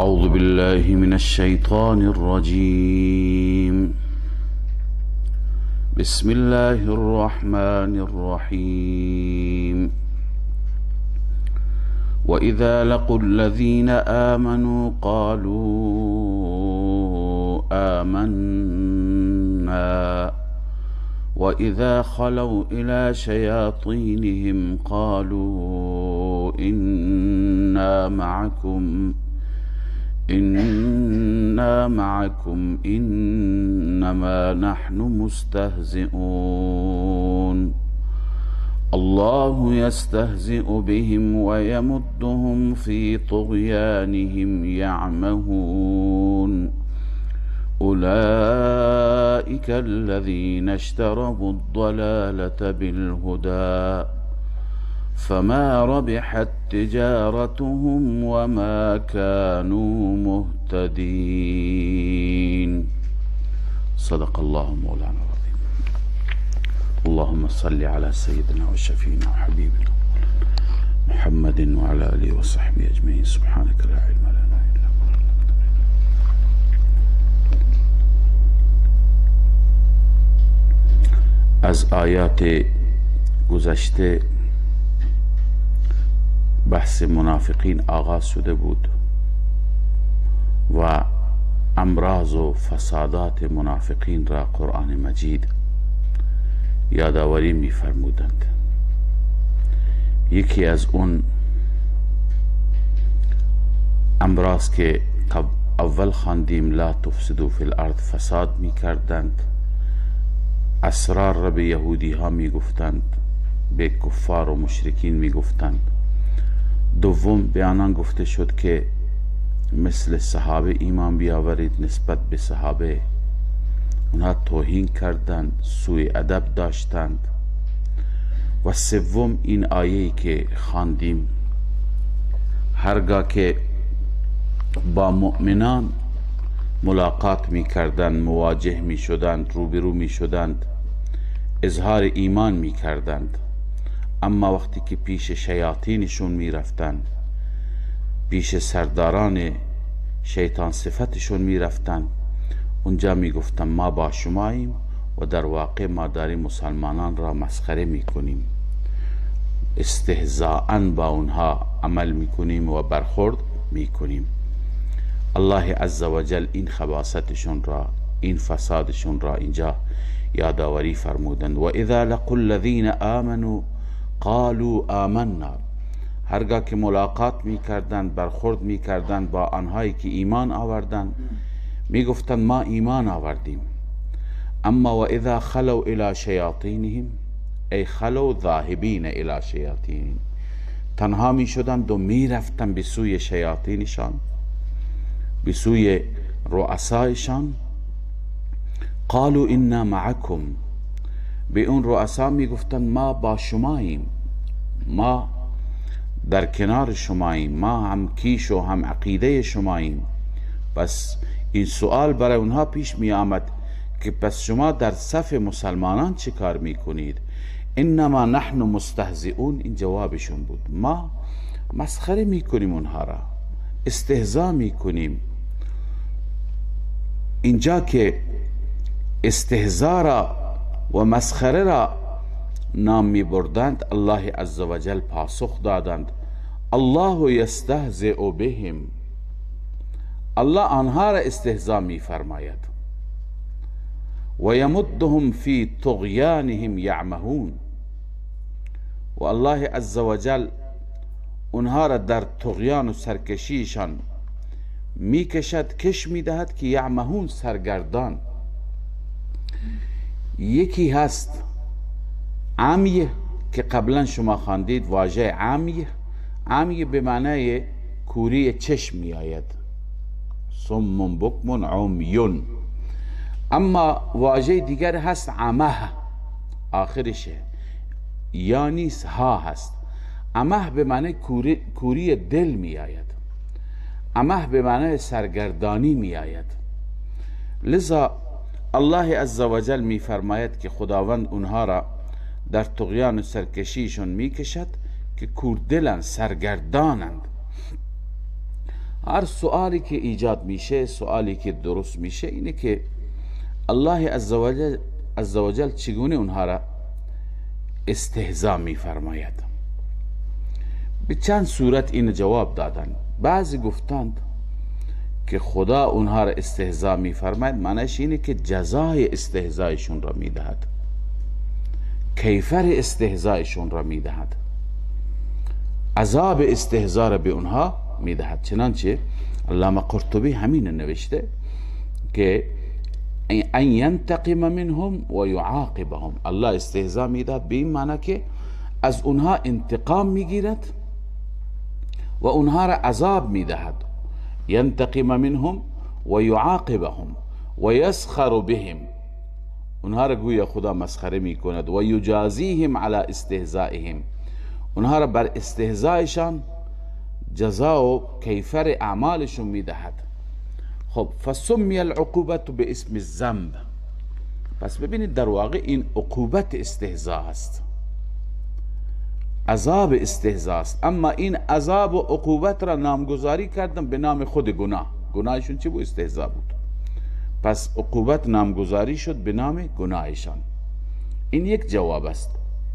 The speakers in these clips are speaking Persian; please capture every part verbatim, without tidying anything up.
أعوذ بالله من الشيطان الرجيم. بسم الله الرحمن الرحيم. وإذا لقوا الذين آمنوا قالوا آمنا وإذا خلوا إلى شياطينهم قالوا إنا معكم إنا معكم إنما نحن مستهزئون الله يستهزئ بهم ويمدهم في طغيانهم يعمهون أولئك الذين اشتروا الضلالة بالهدى فما ربحت تجارتهم وما كانوا مهتدين. صدق الله مولانا العظيم. اللهم صل على سيدنا وشفينا وحبيبنا محمد وعلى آله وصحبه أجمعين. سبحانك لا علم لنا إلا ما علمتنا. از آیات گذشته بحث منافقین آغاز شده بود و امراض و فسادات منافقین را قرآن مجید یادآوری می فرمودند. یکی از اون امراض که اول خواندیم لا تفسدوا فی الارض فساد می کردند، اسرار را به یهودی ها می گفتند، به کفار و مشرکین می گفتند. دوم به آنان گفته شد که مثل صحابه ایمان بیاورید، نسبت به صحابه اونها توهین کردند، سوء ادب داشتند. و سوم این آیه‌ای که خواندیم، هرگاه که با مؤمنان ملاقات می کردند، مواجه می شدند، روبرو می شدند، اظهار ایمان می کردند، اما وقتی که پیش شیاطینشون می رفتن، پیش سرداران شیطان صفتشون می رفتن، اونجا می گفتن ما با شماییم و در واقع ما داریم مسلمانان را مسخره می کنیم، استهزاءً با اونها عمل می کنیم و برخورد می کنیم. الله عزوجل این خباثتشون را، این فسادشون را اینجا یادآوری فرمودند. و اذا لقوا الذین آمنوا قالوا آمنا، هرگاه که ملاقات می کردند، برخورد می کردند با آنهایی که ایمان آوردند، می گفتند ما ایمان آوردیم. اما و اذا خلوا الى شیاطینهم، ای خلو ذاهبین الى شیاطینهم، تنها می شدند و می رفتند به سوی شیاطینشان، به سوی رؤسایشان. قالوا انا معکم، به اون رؤسا می گفتند ما با شماییم، ما در کنار شماییم، ما هم کیش و هم عقیده شماییم. پس این سوال برای اونها پیش می آمد که پس شما در صف مسلمانان چه کار می کنید؟ انما نحن مستهزئون، این جوابشون بود، ما مسخره می کنیم اونها را، استهزا می کنیم. اینجا که استهزا را و مسخره را نام می بردند، الله عزوجل پاسخ دادند الله یستهزئ بهم، الله آنها را استهزا می فرماید. و یمدهم فی طغیانهم یعمهون، و الله عزوجل اونها را در طغیان و سرکشیشان می کشد، کش می دهد که یعمهون، سرگردان. یکی هست عمیه که قبلا شما خواندید، واژه عمیه، عمیه به معنای کوری چشم می آید، صم بکم عمیون. اما واژه دیگر هست عمه، آخرشه یا نیست ها هست. عمه به معنای کوری, کوری دل می آید، عمه به معنای سرگردانی می آید. لذا الله عزوجل می فرماید که خداوند اونها را در طغیان و سرکشیشون می کشد که کوردلن، سرگردانند. هر سوالی که ایجاد میشه، سوالی که درست میشه اینه که الله عزوجل عزوجل چگونه اونها را استهزا میفرماید. به چند صورت این جواب دادن. بعضی گفتند که خدا اونها را استهزا میفرماید معنیش اینه که جزای استهزایشون را میدهد، کیفر استهزایشون را میدهد، عذاب استهزا را به اونها میدهد. چنانچه علامه قرطبی همین نوشته که ان ینتقم منهم و یعاقبهم، الله استهزا میدهد به این معنی که از اونها انتقام میگیرد و اونها را عذاب میدهد. ینتقم منهم و یعاقبهم و یسخر بهم، اونها را گویا خدا مسخره میکند. و یجازیهم علی استهزائهم، اونها را بر استهزایشان جزا و کیفر اعمالشون میدهد. خب فسمی العقوبت به اسم الذنب، پس ببینید در واقع این عقوبت استهزا هست، عذاب استهزا است. اما این عذاب و عقوبت را نامگذاری کردن به نام خود گناه. گناهشون چی بود؟ استهزا بود. پس عقوبت نامگذاری شد به نام گناهشان. این یک جواب است.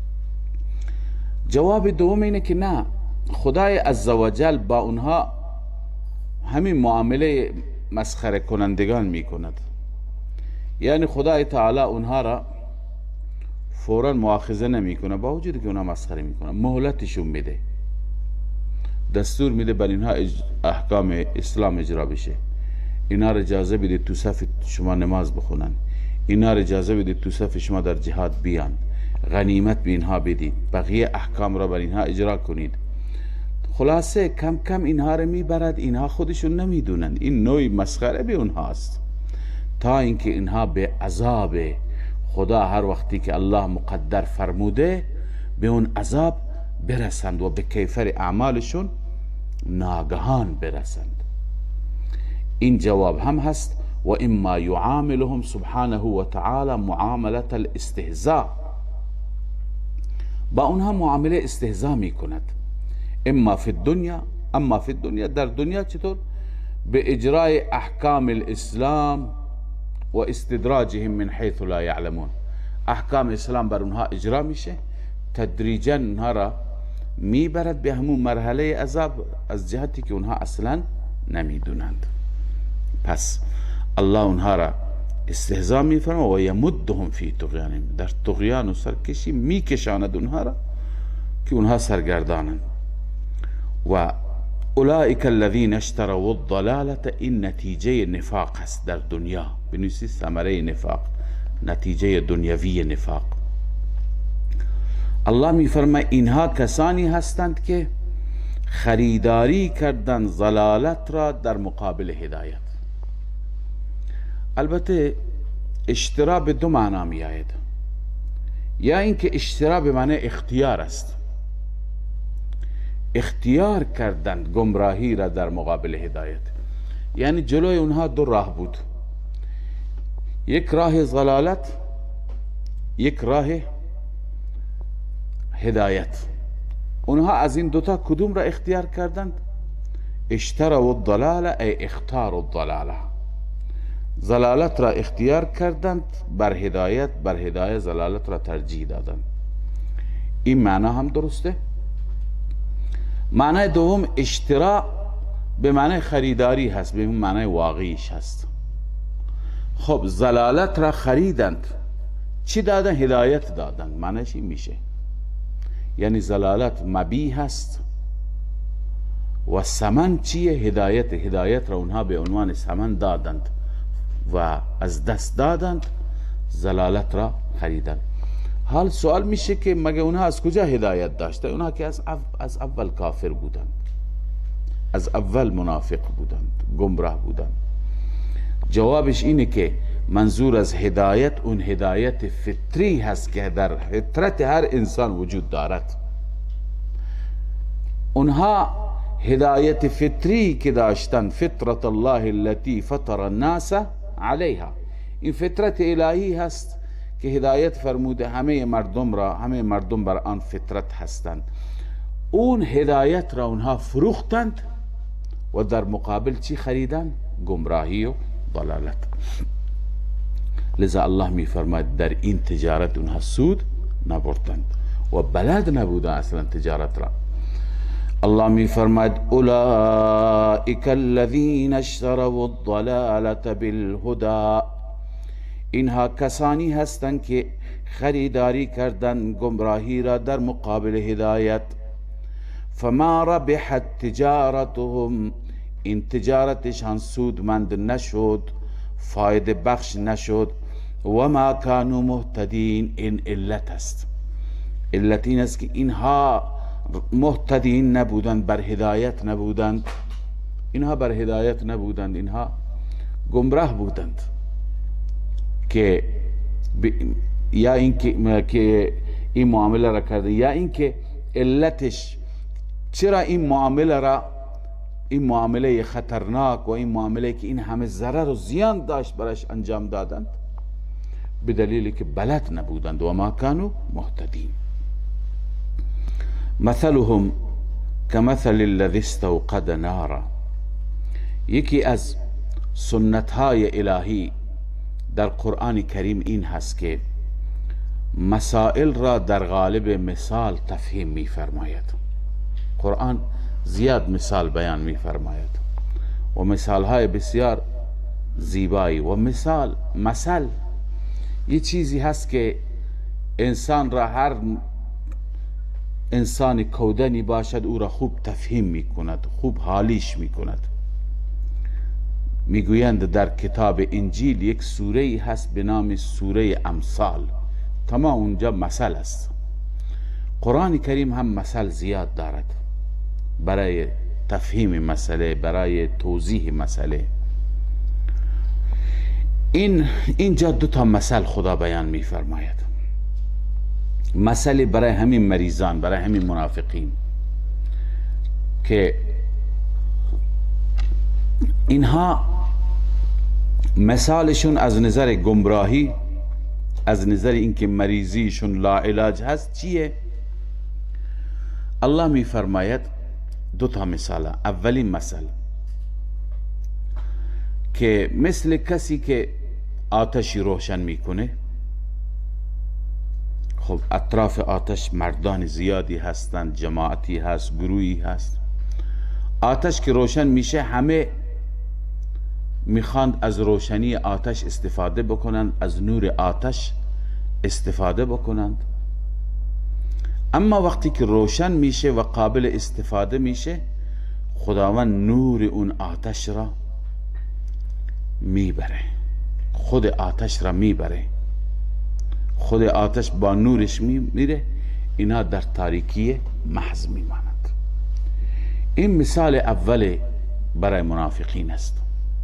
جواب دوم اینه که نه، خدای عزوجل با اونها همین معامله مسخره کنندگان میکند. یعنی خدای تعالی اونها را فوراً مؤاخذه نمیکنه، با وجودی که اونها مسخره میکنه، مهلتشون میده، دستور میده بر اینها احکام اسلام اجرا بشه. اینا را اجازه بده تو صف شما نماز بخونن، اینا را اجازه بده تو صف شما در جهاد بیان، غنیمت به اینها بدید، بقیه احکام را بر اینها اجرا کنید. خلاصه کم کم اینها را میبرد، اینها خودشون نمیدونن این نوعی مسخره به اونها است، تا اینکه اینها به عذاب خدا هر وقتی که الله مقدر فرموده به اون عذاب برسند و به کیفر اعمالشون ناگهان برسند. این جواب هم هست. و اما یعاملهم سبحانه و تعالی معامله الاستهزاء، با اونها معامله استهزاء می کند. اما فی الدنیا، اما فی الدنیا در دنیا چطور؟ به اجرای احکام الاسلام و استدراجهم من حیث لا یعلمون، احکام اسلام بر اونها اجرا میشه، تدریجا اونها را میبرد به همون مرحله عذاب از جهتی که اونها اصلا نمیدونند. پس الله اونها را استهزا میفرماید و یمدهم فی طغیانهم، در طغیان و سرکشی میکشاند اونها را که اونها سرگردانند. و اولئک الذین اشتروا الضلالة، این نتیجه نفاق است در دنیا، بنویسید ثمره نفاق، نتیجه دنیوی نفاق. الله میفرماید اینها کسانی هستند که خریداری کردند ضلالت را در مقابل هدایت. البته اشترا به دو معنا می آید، یا اینکه اشترا به معنی اختیار است، اختیار کردند گمراهی را در مقابل هدایت. یعنی جلوی اونها دو راه بود، یک راه ضلالت، یک راه هدایت. اونها از این دوتا کدوم را اختیار کردند؟ اشتروا الضلاله ای اختاروا الضلاله، ضلالت را اختیار کردند بر هدایت، بر هدایت ضلالت را ترجیح دادند. این معنا هم درسته. معنی دوم اشترا به معنی خریداری هست، به معنی واقعیش هست. خب ضلالت را خریدند، چی دادن؟ هدایت دادند. معنیش این میشه، یعنی ضلالت مبیح هست و ثمن چیه؟ هدایت. هدایت را اونها به عنوان ثمن دادند و از دست دادند، ضلالت را خریدند. حال سوال میشه که مگه اونها از کجا هدایت داشته؟ اونها که از, از اول کافر بودند، از اول منافق بودند، گمراه بودند. جوابش اینه که منظور از هدایت اون هدایت فطری هست که در فطرت هر انسان وجود دارد. اونها هدایت فطری که داشتن، فطرت الله التي فطر الناس علیها، این فطرت الهی هست که هدایت فرموده همه مردم را، همه مردم بر آن فطرت هستند. اون هدایت را اونها فروختند و در مقابل چی خریدن؟ گمراهی و ضلالت. لذا الله می فرماید در این تجارت اونها سود نبردند و بلد نبودن اصلا تجارت را. الله می فرماید اولئک الذین اشتروا الضلالة بالهدى، اینها کسانی هستند که خریداری کردن گمراهی را در مقابل هدایت. فما ربحت تجارتهم، این تجارتشان سودمند نشد، فایده بخش نشد. و ما کانوا مهتدین، این علت است. علت این است که اینها مهتدین نبودند، بر هدایت نبودند. اینها بر هدایت نبودند، اینها گمراه بودند. که یا اینکه که این معامله را کرده، یا اینکه علتش چرا این معامله را، این معامله خطرناک و این معامله که این همه ضرر و زیان داشت برش انجام دادند، به دلیلی که بلد نبودند. و ما کانوا مهتدین. مثلهم کمثل الذی استوقد نارا، یکی از سنت های الهی در قرآن کریم این هست که مسائل را در غالب مثال تفهیم می فرماید. قرآن زیاد مثال بیان می فرماید و مثال های بسیار زیبایی. و مثال مثل یه چیزی هست که انسان را، هر انسان کودنی باشد او را خوب تفهیم می کند، خوب حالیش می کند. میگویند در کتاب انجیل یک سوره هست به نام سوره امثال، تمام اونجا مثل است. قرآن کریم هم مثل زیاد دارد برای تفهیم مسئله، برای توضیح مسئله. این اینجا دو تا مثل خدا بیان میفرماید. مثل برای همین مریضان، برای همین منافقین که اینها مثالشون از نظر گمراهی، از نظر اینکه مریضیشون لاعلاج هست چیه؟ الله می فرماید دو تا مثال. اولین مثل که مثل کسی که آتشی روشن میکنه، خب اطراف آتش مردان زیادی هستند، جماعتی هست، گروهی هست. آتش که روشن میشه همه میخواند از روشنی آتش استفاده بکنند، از نور آتش استفاده بکنند. اما وقتی که روشن میشه و قابل استفاده میشه، خداوند نور اون آتش را میبره، خود آتش را میبره، خود آتش با نورش میره، اینا در تاریکی محض میمانند. این مثال اول برای منافقین است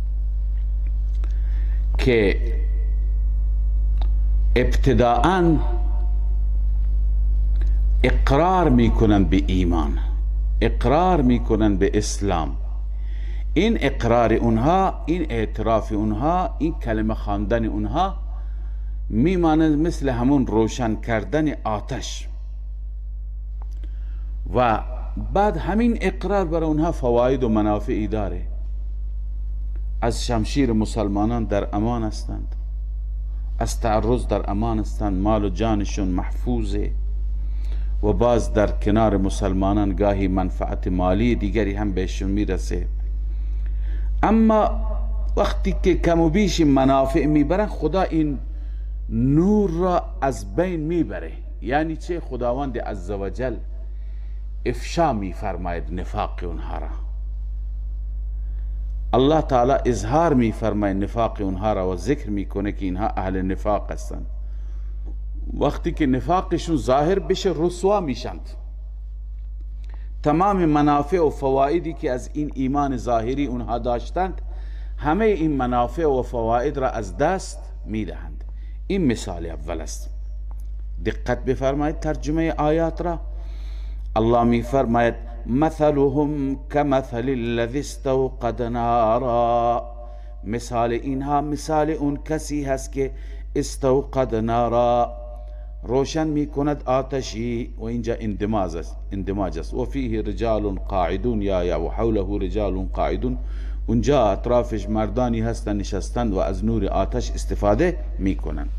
که ابتداءً اقرار میکنن به ایمان، اقرار میکنن به اسلام. این اقرار اونها، این اعتراف اونها، این کلمه خواندن اونها میماند مثل همون روشن کردن آتش. و بعد همین اقرار برای اونها فواید و منافعی داره. از شمشیر مسلمانان در امان هستند، از تعرض در امان هستند، مال و جانشون محفوظه. و باز در کنار مسلمانان گاهی منفعت مالی دیگری هم بهشون میرسه. اما وقتی که کم و بیش منافع میبرن، خدا این نور را از بین میبره. یعنی چه؟ خداوند عزوجل افشا میفرماید نفاق اونها را. الله تعالی اظهار میفرماید نفاق اونها را و ذکر میکنه که اینها اهل نفاق هستند. وقتی که نفاقشون ظاهر بشه رسوا میشند. تمام منافع و فوائدی که از این ایمان ظاهری اونها داشتند، همه این منافع و فواید را از دست میدهند. این مثال اول است. دقت بفرمایید ترجمه آیات را. الله میفرماید مثلهم کمثل الذی استوقد نارا، مثال اینها مثال اون کسی هست که استوقد نارا، روشن می کند آتشی، و اینجا اندماج است اندماج است و فیه رجال قاعدون یا یا و حوله رجال قاعدون، اونجا اطرافش مردانی هستن نشستند و از نور آتش استفاده می کنند.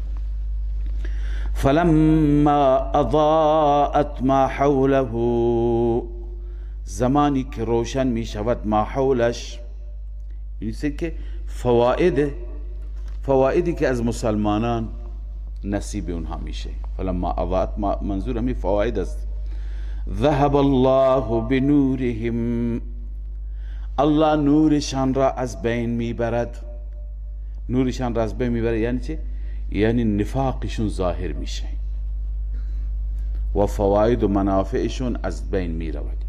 فلما اضاءت ما حوله، زمانی که روشن می شود ما حولش، یعنی که فواید فوایدی که از مسلمانان نصیب اونها میشه. فلما اضاءت، منظور همین فواید است. ذهب الله بنورهم، الله نورشان را از بین میبرد. نورشان را از بین میبرد یعنی چه؟ یعنی نفاقشون ظاهر میشه و فواید و منافعشون از بین میرود.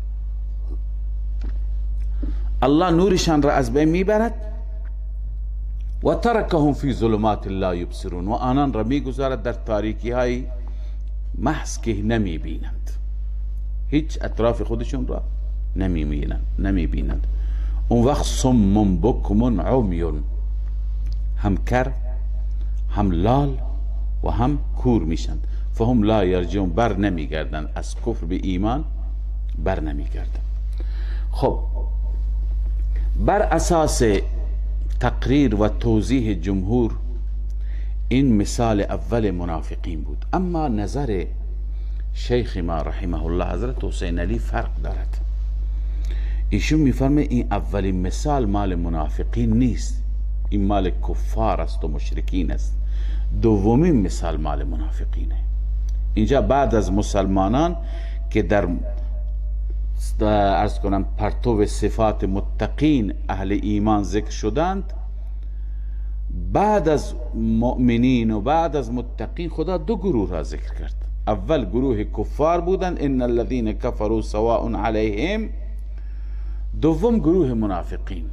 الله نورشان را از بین میبرد و ترکهم فی ظلمات لا یبصرون، و آنان را میگذارد در تاریکی های محض که نمی بینند، هیچ اطراف خودشون را نمی بینند نمی بینند. اون وقت صم بکم عمی، هم کر هم لال و هم کور میشند. فهم لا یرجعون، بر نمی گردند از کفر به ایمان، بر نمی گردند. خب بر اساس تقریر و توضیح جمهور این مثال اول منافقین بود، اما نظر شیخ ما رحمه الله حضرت حسین علی فرق دارد. ایشون میفرمه این اولین مثال مال منافقین نیست، این مال کفار است و مشرکین است. دومین مثال مال منافقینه. اینجا بعد از مسلمانان که در ارز کنم پرتو صفات متقین اهل ایمان ذکر شدند، بعد از مؤمنین و بعد از متقین خدا دو گروه را ذکر کرد. اول گروه کفار بودند، ان الذين كفروا سواء علیهم. دوم گروه منافقین.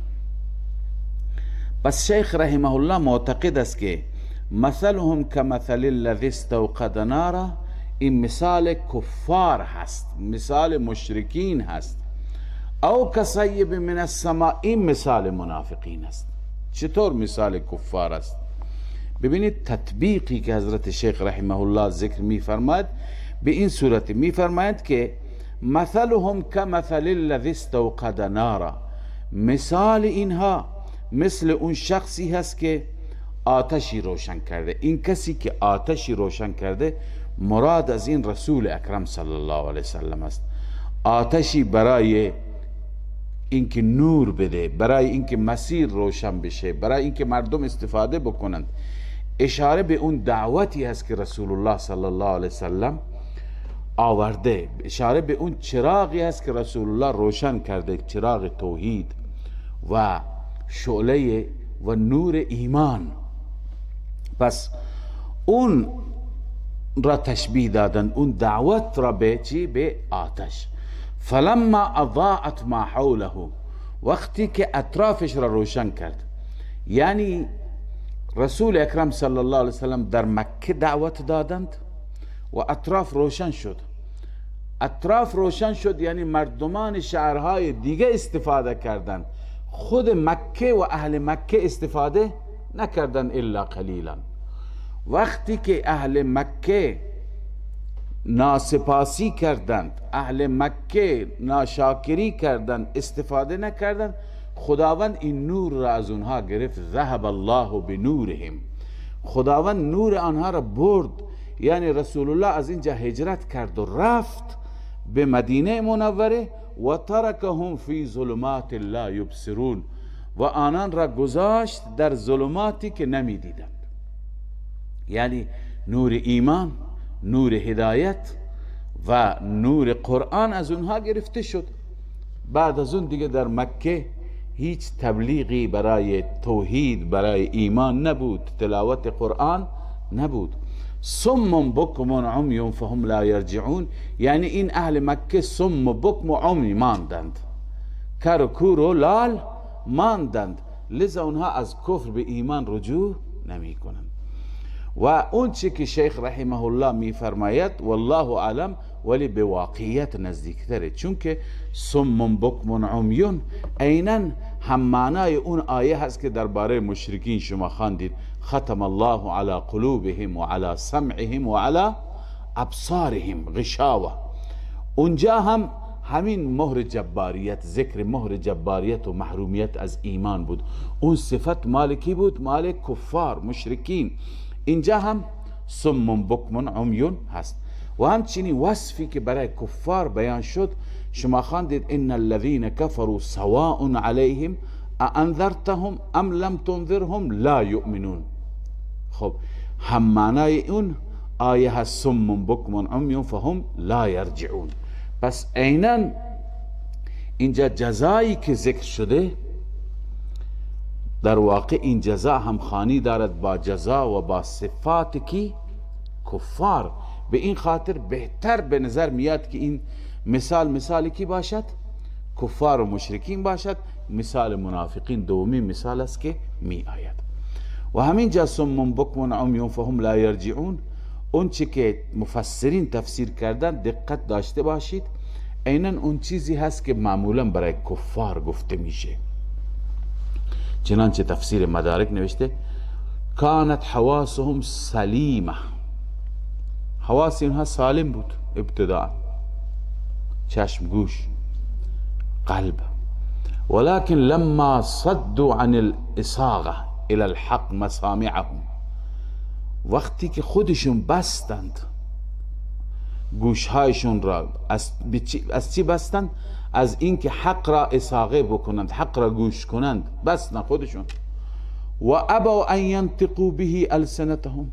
پس شیخ رحمه الله معتقد است که مثلهم كمثل الذي استوقد نارا، این مثال کفار هست، مثال مشرکین هست. او کصیب من السماء، این مثال منافقین است. چطور مثال کفار است؟ ببینید تطبیقی که حضرت شیخ رحمه الله ذکر می فرماید به این صورت می فرماید که مثلهم کمثل الذی استوقد نارا، مثال اینها مثل اون شخصی هست که آتشی روشن کرده. این کسی که آتشی روشن کرده مراد از این رسول اکرم صلی الله علیه وسلم است. آتشی برای اینکه نور بده، برای اینکه مسیر روشن بشه، برای اینکه مردم استفاده بکنند. اشاره به اون دعوتی هست که رسول الله صلی الله علیه وسلم آورده، اشاره به اون چراغی هست که رسول الله روشن کرده، چراغ توحید و شعله و نور ایمان. پس اون را تشبیه دادن، اون دعوت را به چی؟ به آتش. فلما اضاءت ما حوله، وقتی که اطرافش را روشن کرد. یعنی رسول اکرم صلی الله علیه وسلم در مکه دعوت دادند و اطراف روشن شد. اطراف روشن شد یعنی مردمان شهرهای دیگه استفاده کردند، خود مکه و اهل مکه استفاده نکردند الا قلیلا. وقتی که اهل مکه ناسپاسی کردند، اهل مکه ناشاکری کردند، استفاده نکردند، خداوند این نور را از اونها گرفت. ذهب الله بنورهم، خداوند نور آنها را برد. یعنی رسول الله از اینجا هجرت کرد و رفت به مدینه منوره و ترکهم فی ظلمات لا یبصرون، و آنان را گذاشت در ظلماتی که نمیدیدند. یعنی نور ایمان، نور هدایت و نور قرآن از اونها گرفته شد. بعد از اون دیگه در مکه هیچ تبلیغی برای توحید، برای ایمان نبود، تلاوت قرآن نبود. صم بکم عمی فهم لا یرجعون، یعنی این اهل مکه صم بکم عمی ماندند، کر و کور و لال ماندند، لذا اونها از کفر به ایمان رجوع نمی کنند. و اون چی که شیخ رحمه الله می فرماید والله اعلم، ولی به واقعیت نزدیکتره، چون که صم بکم عمیون عیناً هم معنای اون آیه هست که درباره مشرکین شما خواندید، ختم الله علی قلوبهم و علی سمعهم و علی ابصارهم غشاوه. اونجا هم همین مهر جباریت، ذکر مهر جباریت و محرومیت از ایمان بود. اون صفت مال کی بود؟ مال کفار مشرکین. اینجا هم صم بکم عمیون هست. و همچنین وصفی که برای کفار بیان شد، شما خواندید ان الذين كفروا سواء عليهم اانذرتهم ام لم تنذرهم لا يؤمنون. خب هم معنای اون آیه هست صم بکم عمیون فهم لا یرجعون. پس عیناً اینجا جزایی که ذکر شده در واقع این جزا هم خانی دارد با جزا و با صفات کی؟ کفار. به این خاطر بهتر به نظر میاد که این مثال مثالی کی باشد؟ کفار و مشرکین باشد. مثال منافقین دومی مثال است که می آید. و همین جا صم بکم عمیون فهم لا یرجعون، اون چی که مفسرین تفسیر کردن دقت داشته باشید، عیناً اون چیزی هست که معمولا برای کفار گفته میشه. چنانچه تفسیر مدارک نوشته کانت حواسهم سلیمه، حواس اینها سالم بود ابتداء، چشم، گوش، قلب، ولكن لما صدوا عن الاصاغه الى الحق مسامعهم، وقتی که خودشون بستند گوشهایشون را از, از چی بستند؟ از اینکه حق را اصاغه بکنند، حق را گوش کنند، بستند خودشون. و ابوا ان ینطقوا به السنتهم،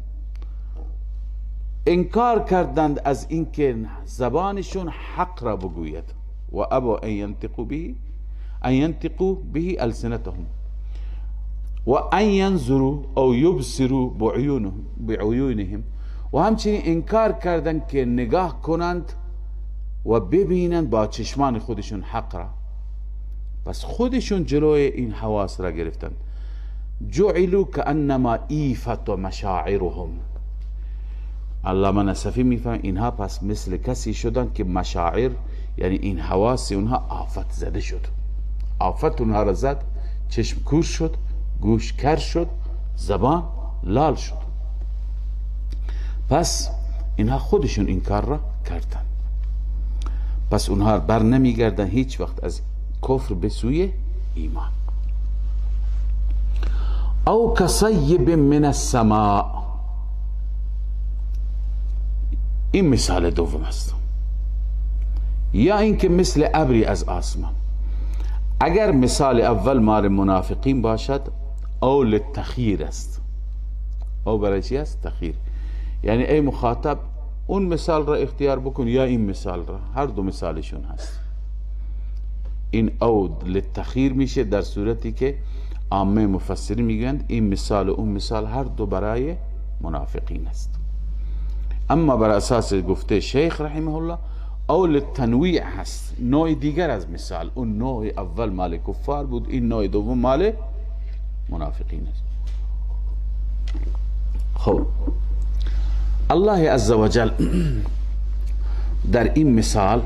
انکار کردند از اینکه زبانشون حق را بگوید. و ابوا ان ینطقوا به ان ینطقوا به السنتهم و ان ینظروا او یبصروا بعیونهم، و همچنین انکار کردند که نگاه کنند و ببینند با چشمان خودشون حق را. پس خودشون جلوی این حواس را گرفتند. جعلوا کانما ایفت و مشاعرهم، علامه نصفی میفهمه اینها پس مثل کسی شدند که مشاعر یعنی این حواس اونها آفت زده شد، آفت اونها را زد، چشم کور شد، گوش کر شد، زبان لال شد. پس اینها خودشون این کار را کردن. پس اونها بر نمیگردن هیچ وقت از کفر به سوی ایمان. او کصیب من السماء، این مثال دوم است. یا اینکه مثل ابری از آسمان. اگر مثال اول مال منافقین باشد او للتخییر است. او برای چی است؟ تخییر. یعنی ای مخاطب اون مثال را اختیار بکن یا این مثال را، هر دو مثالشون هست. این او للتخییر میشه در صورتی که عامه مفسرین میگن این مثال و اون مثال هر دو برای منافقین است. اما بر اساس گفته شیخ رحمه الله او للتنویع هست، نوع دیگر از مثال. اون نوع اول مال کفار بود، این نوع دوم مال منافقین است. خب الله عزوجل در این مثال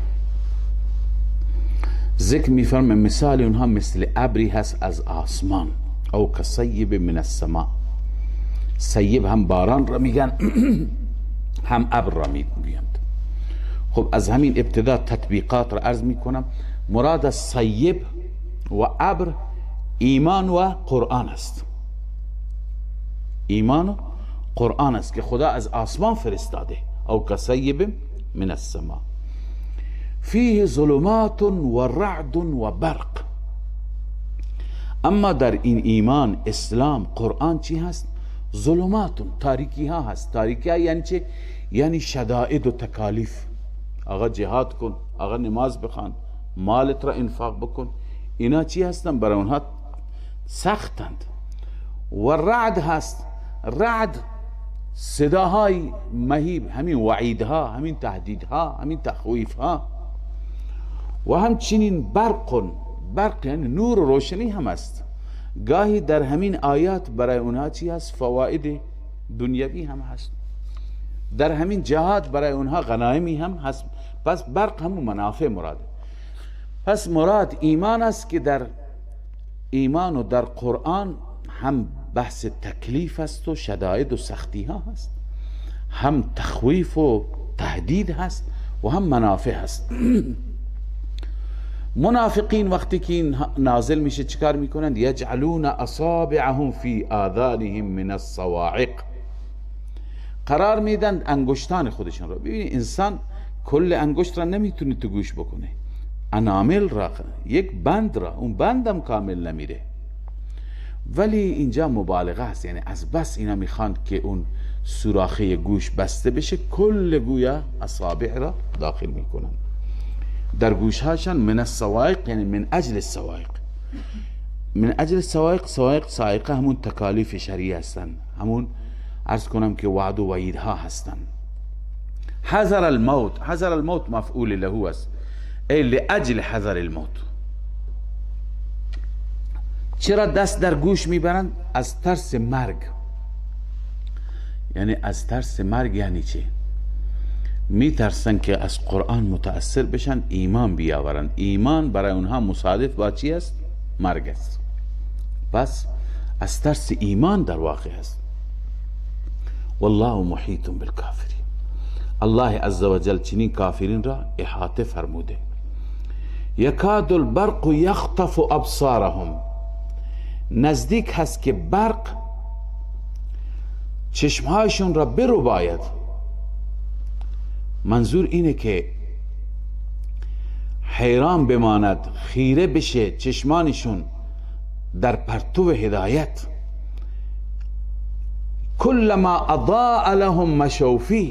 ذکر میفرمه مثال اونها مثل ابری هست از آسمان. او کصیب من السماء، سیب هم باران را میگن هم ابر را میگویند. خب از همین ابتدا تطبیقات را عرض میکنم. مراد از سیب و ابر ایمان و قرآن است. ایمان و قرآن است که خدا از آسمان فرستاده. او کصیب من السماء فیه ظلمات و رعد و برق. اما در این ایمان اسلام قرآن چی هست؟ ظلمات، تاریکی ها هست. تاریکی ها یعنی چه؟ یعنی شدائد و تکالیف. آقا جهاد کن، آقا نماز بخوان، مالت را انفاق بکن، اینا چی هستن؟ برای اونها سختند. و رعد هست. رعد صداهای مهیب، همین وعیدها، همین تهدیدها، همین تخویفها. و همچنین برق، برق یعنی نور و روشنی هم است. گاهی در همین آیات برای اونها چی هست؟ فواید دنیوی هم هست. در همین جهاد برای اونها غنایمی هم هست. پس برق هم منافع مراده. پس مراد ایمان است که در ایمان و در قرآن هم بحث تکلیف است و شدائد و سختی ها هست، هم تخویف و تهدید هست و هم منافع هست. منافقین وقتی که این نازل میشه چیکار میکنند؟ یجعلون اصابعهم فی آذانهم من الصواعق، قرار میدن انگشتان خودشون را. ببینید انسان کل انگشت را نمیتونه تو گوش بکنه، انامل را، یک بند را، اون بندم کامل نمیره. ولی اینجا مبالغه است، یعنی از بس اینا میخوان که اون سوراخه گوش بسته بشه، کل گویا اصابع را داخل میکنن در گوش هاشان. من الصواعق یعنی من اجل الصواعق، من اجل الصواعق. صواعق صاعقه همون تکالیف شرعی هستن، همون عرض کنم که وعد و وعیدها هستن. حذر الموت، حذر الموت مفعول له است، ای لاجل حذر الموت. چرا دست در گوش میبرند؟ از ترس مرگ. یعنی از ترس مرگ یعنی چه؟ میترسن که از قرآن متأثر بشن، ایمان بیاورن. ایمان برای اونها مصادف با چی است؟ مرگ است. پس از ترس ایمان در واقع است. والله محیط بالکافرین. الله عزوجل چنین کافرین را احاطه فرموده. یکاد البرق یخطف ابصارهم، نزدیک هست که برق چشمهایشون را برو باید. منظور اینه که حیران بماند، خیره بشه چشمانشون در پرتو هدایت. کلما اضاء لهم مشوا فیه،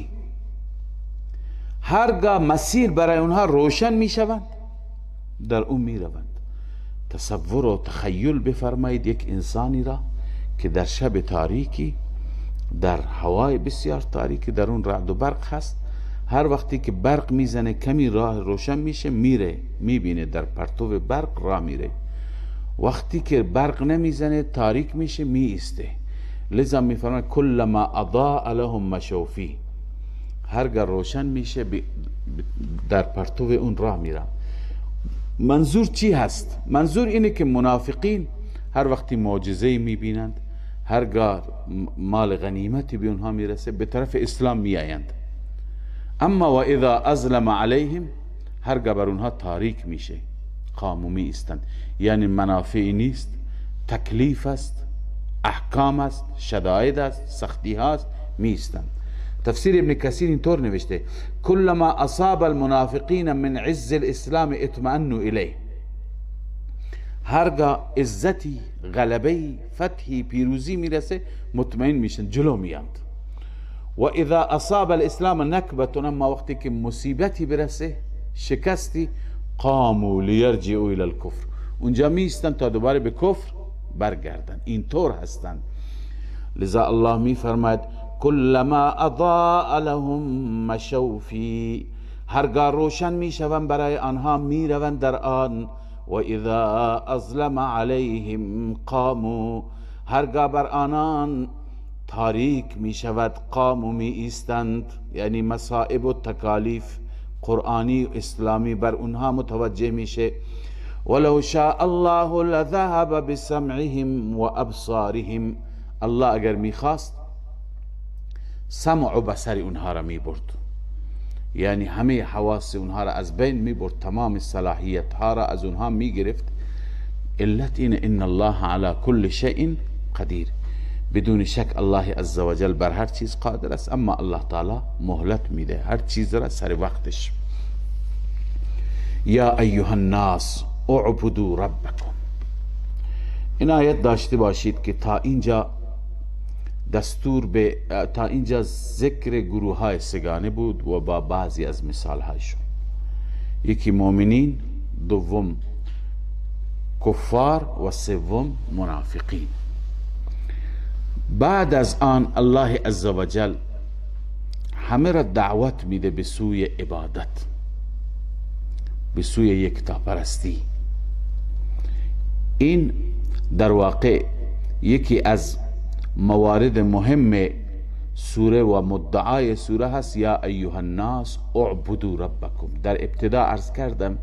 هرگاه مسیر برای اونها روشن میشوند در اون میروند. تصور و تخیل بفرمایید یک انسانی را که در شب تاریکی، در هوای بسیار تاریکی، در اون رعد و برق هست، هر وقتی که برق میزنه کمی راه روشن میشه، میره میبینه در پرتو برق راه میره. وقتی که برق نمیزنه تاریک میشه میسته. لذا میفرماید کلما اضاء لهم مشوا فیه، هرگاه روشن میشه در پرتو اون راه میرن. منظور چی هست؟ منظور اینه که منافقین هر وقتی معجزه‌ای میبینند، هرگاه مال غنیمتی به اونها میرسه، به طرف اسلام میآیند. اما و اذا ازلم علیهم، هرگاه بر اونها تاریک میشه، قاموا میایستند. یعنی منافعی نیست، تکلیف است، احکام است، شدائد است، سختی هاست، میایستند. تفسیر ابن کثیر اینطور نوشته: کلما اصاب المنافقین من عز الاسلام اطمئنوا الیه، هرگاه عزتی، غلبه‌ای، فتحی، پیروزی میرسه مطمئن میشن، جلو میاند. و اذا اصاب الاسلام نکبت، اما وقتی که مصیبتی برسه، شکستی، قاموا لیرجعوا الی الکفر، اونجا میستن تا دوباره به کفر برگردن. اینطور هستند. لذا الله میفرماید کلما اضاء لهم مشوا فیه، هرگاه روشن میشوند برای آنها میروند در آن. و اذا اظلم علیهم قاموا، هرگاه بر آنان تاریک می شود، قاموا می ایستند. یعنی مصائب و تکالیف قرآنی و اسلامی بر اونها متوجه میشه. ولو شاء الله لذهب بسمعهم و ابصارهم، الله اگر میخواست سمع و بصر اونها را می برد، یعنی همه حواس اونها را از بین می برد، تمام صلاحیت ها را از اونها می گرفت. علت این ان الله علی کل شیء قدیر، بدون شک الله عزوجل بر هر چیز قادر است، اما الله تعالی مهلت میده هر چیز را سر وقتش. یا ایها الناس اعبدوا ربکم. عنایت داشته باشید که تا اینجا دستور به تا اینجا ذکر گروه های سگانه بود و با بعضی از مثال هایشون. یکی مؤمنین، دوم کفار و سوم منافقین. بعد از آن الله عزوجل همه را دعوت میده به سوی عبادت، به سوی یکتاپرستی. این در واقع یکی از موارد مهم سوره و مدعای سوره هست. یا ایها الناس اعبدوا ربکم. در ابتدا عرض کردم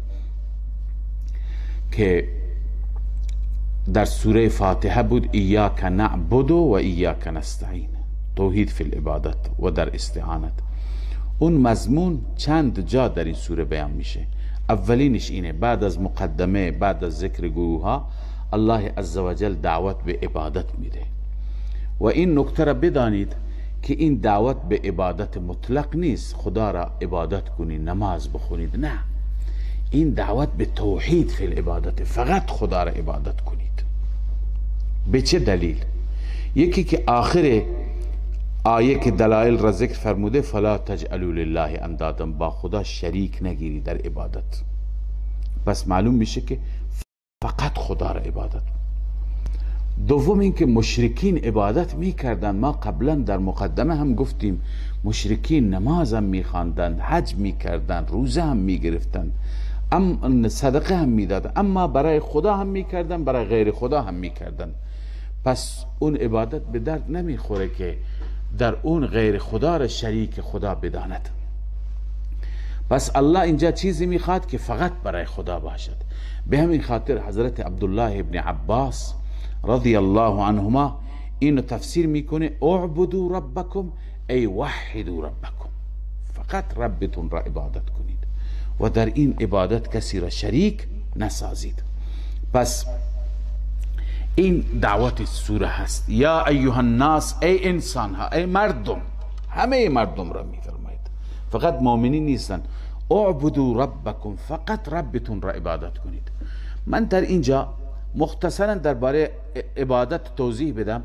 که در سوره فاتحه بود ایاک نعبد و ایاک نستعین، توحید فی العبادت و در استعانت. اون مضمون چند جا در این سوره بیان میشه. اولینش اینه، بعد از مقدمه، بعد از ذکر گروه ها، الله عزوجل دعوت به عبادت میده. و این نکته را بدانید که این دعوت به عبادت مطلق نیست، خدا را عبادت کنید، نماز بخونید، نه، این دعوت به توحید فی العبادت، فقط خدا را عبادت کنید. به چه دلیل؟ یکی که آخر آیه که دلایل را ذکر فرموده، فلا تجعلوا لله اندادا، با خدا شریک نگیری در عبادت. پس معلوم میشه که فقط خدا را عبادت. دوم اینکه مشرکین عبادت میکردن، ما قبلا در مقدمه هم گفتیم مشرکین نماز هم میخواندند، حج میکردند، روزه هم میگرفتند، ام صدقه هم میدادند، اما برای خدا هم میکردن، برای غیر خدا هم میکردن. پس اون عبادت به درد نمیخوره که در اون غیر خدا را شریک خدا بداند. پس الله اینجا چیزی میخواد که فقط برای خدا باشد. به همین خاطر حضرت عبدالله ابن عباس رضی الله عنهما اینو تفسیر میکنه، اعبدوا ربکم ای وحدوا ربکم، فقط ربتون را عبادت کنید و در این عبادت کسی را شریک نسازید. پس این دعوت سوره هست. یا ایها الناس، ای انسان ها، ای مردم، همه مردم را میفرماید، فقط مؤمنین نیستن. اعبدوا ربکم، فقط ربتون را عبادت کنید. من در اینجا مختصرا درباره عبادت توضیح بدم،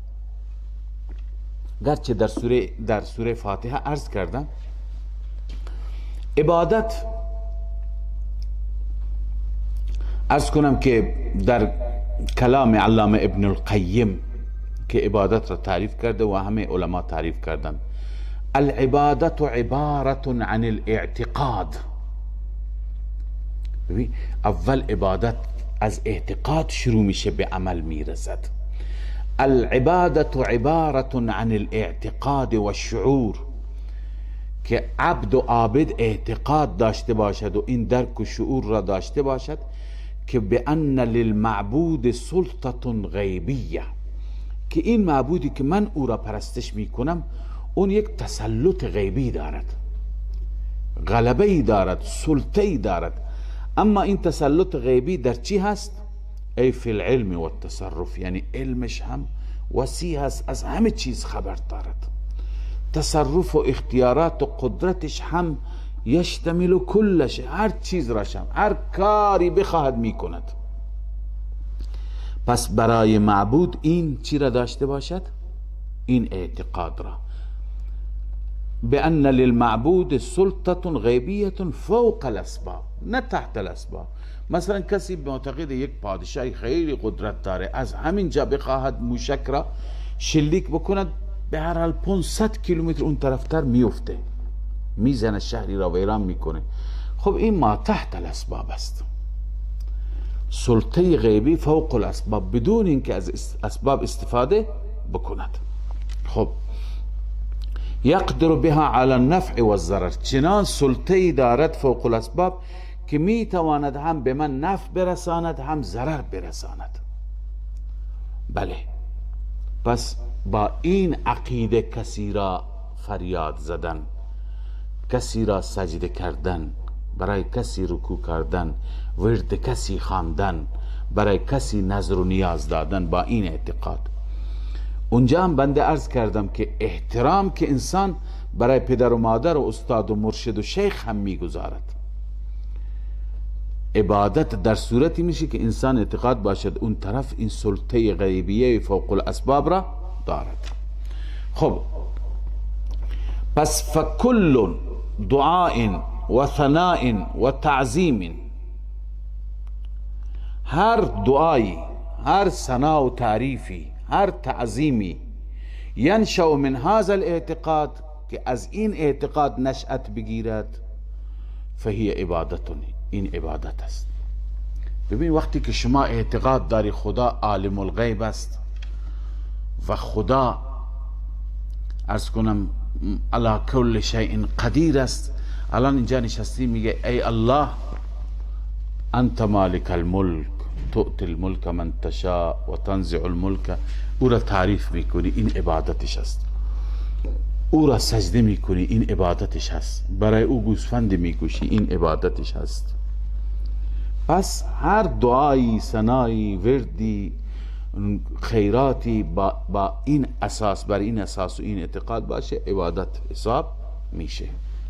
گرچه در سوره در سوره فاتحه عرض کردم. عبادت عرض کنم که در کلام علامه ابن القیم که عبادت را تعریف کرده و همه علما تعریف کردن، العبادت عبارت عن الاعتقاد. ببین، اول عبادت از اعتقاد شروع میشه، به عمل میرسد. العبادت عبارت عن الاعتقاد و الشعور، که عبد و عابد اعتقاد داشته باشد و این درک و شعور را داشته باشد که بأن للمعبود سلطة غیبیه، که این معبودی که من او را پرستش میکنم اون یک تسلط غیبی دارد، غلبه ای دارد، سلطه ای دارد. اما این تسلط غیبی در چی هست؟ ای فی العلم و التصرف، یعنی علمش هم وسیع هست، از همه چیز خبر دارد. تصرف و اختیارات و قدرتش هم یشتمل کلش، هر چیز راشم، هر کاری بخواهد میکند. پس برای معبود این چی را داشته باشد؟ این اعتقاد را، بأن للمعبود سلطة غیبیة فوق الاسباب، نه تحت الاسباب. مثلا کسی معتقد یک پادشاهی خیلی قدرت داره، از همین جا بخواهد موشک را شلیک بکند، به هر حال پانصد کیلومتر اون طرفتر میفته، میزنه، شهری را ویران میکنه. خب این ما تحت الاسباب است، سلطه غیبی فوق الاسباب، بدون اینکه از اسباب استفاده بکند. خب یقدر بها علی النفع و الضرر، چنان سلطه دارد فوق الاسباب که میتواند هم به من نفع برساند هم ضرر برساند. بله، پس با این عقیده کسی را فریاد زدن، کسی را سجده کردن، برای کسی رکوع کردن، ورد کسی خواندن، برای کسی نظر و نیاز دادن، با این اعتقاد. اونجا هم بنده عرض کردم که احترام که انسان برای پدر و مادر و استاد و مرشد و شیخ هم میگذارد، عبادت در صورتی میشه که انسان اعتقاد باشد اون طرف این سلطه غیبیه فوق الاسباب را دارد. خب پس فکل دعاء و ثناء و تعظیم، هر دعایی، هر ثنا و تعریفی، هر تعظیمی، ینشأ من هذا الاعتقاد، که از این اعتقاد نشأت بگیرد، فهی عبادتون، این عبادت است. ببین وقتی که شما اعتقاد داری خدا عالم الغیب است و خدا عرض کنم علی کل شیء قدیر است، الان اینجا نشستی میگه ای الله انت مالک الملک تؤتی الملک من تشاء و تنزع الملک، او را تعریف میکنی، این عبادتش است. او را سجده میکنی این عبادتش هست، برای او گوسفند میکشی این عبادتش هست. پس هر دعایی، ثنایی، وردی، خیراتی با, با این اساس، بر این اساس و این اعتقاد باشه عبادت حساب میشه.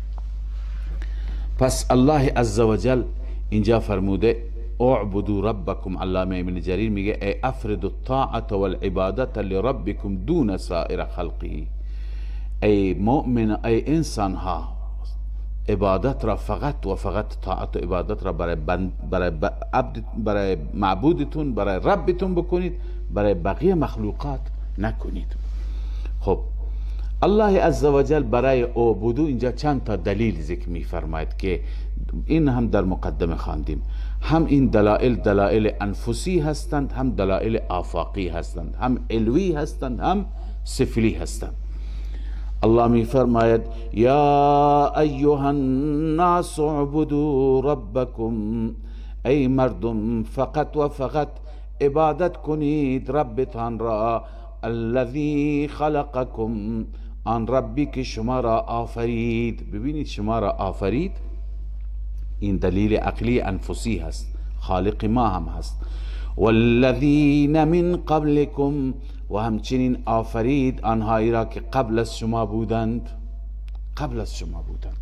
پس الله عزوجل اینجا فرموده اعبدوا ربکم. علامه ابن جریر میگه ای افرد الطاعت والعبادت لربکم دون سائر خلقه. ای مؤمن، ای انسان ها، عبادت را فقط و فقط طاعت و عبادت را برای, برای, برای معبودتون، برای ربتون بکنید، برای بقیه مخلوقات نکنید. خب الله عزوجل برای اعبدو اینجا چند تا دلیل ذکر می فرماید که این هم در مقدمه خواندیم. هم این دلائل دلائل انفسی هستند، هم دلائل آفاقی هستند، هم علوی هستند، هم سفلی هستند. الله می فرماید یا ایها الناس اعبدوا ربکم، ای مردم فقط و فقط عبادت کنید ربتان را، الذی خلقکم، آن ربی که شما را آفرید. ببینید شما را آفرید، این دلیل عقلی انفسی هست، خالق ما هم هست. والذین من قبلکم، و همچنین آفرید آنهایی را که قبل از شما بودند، قبل از شما بودند.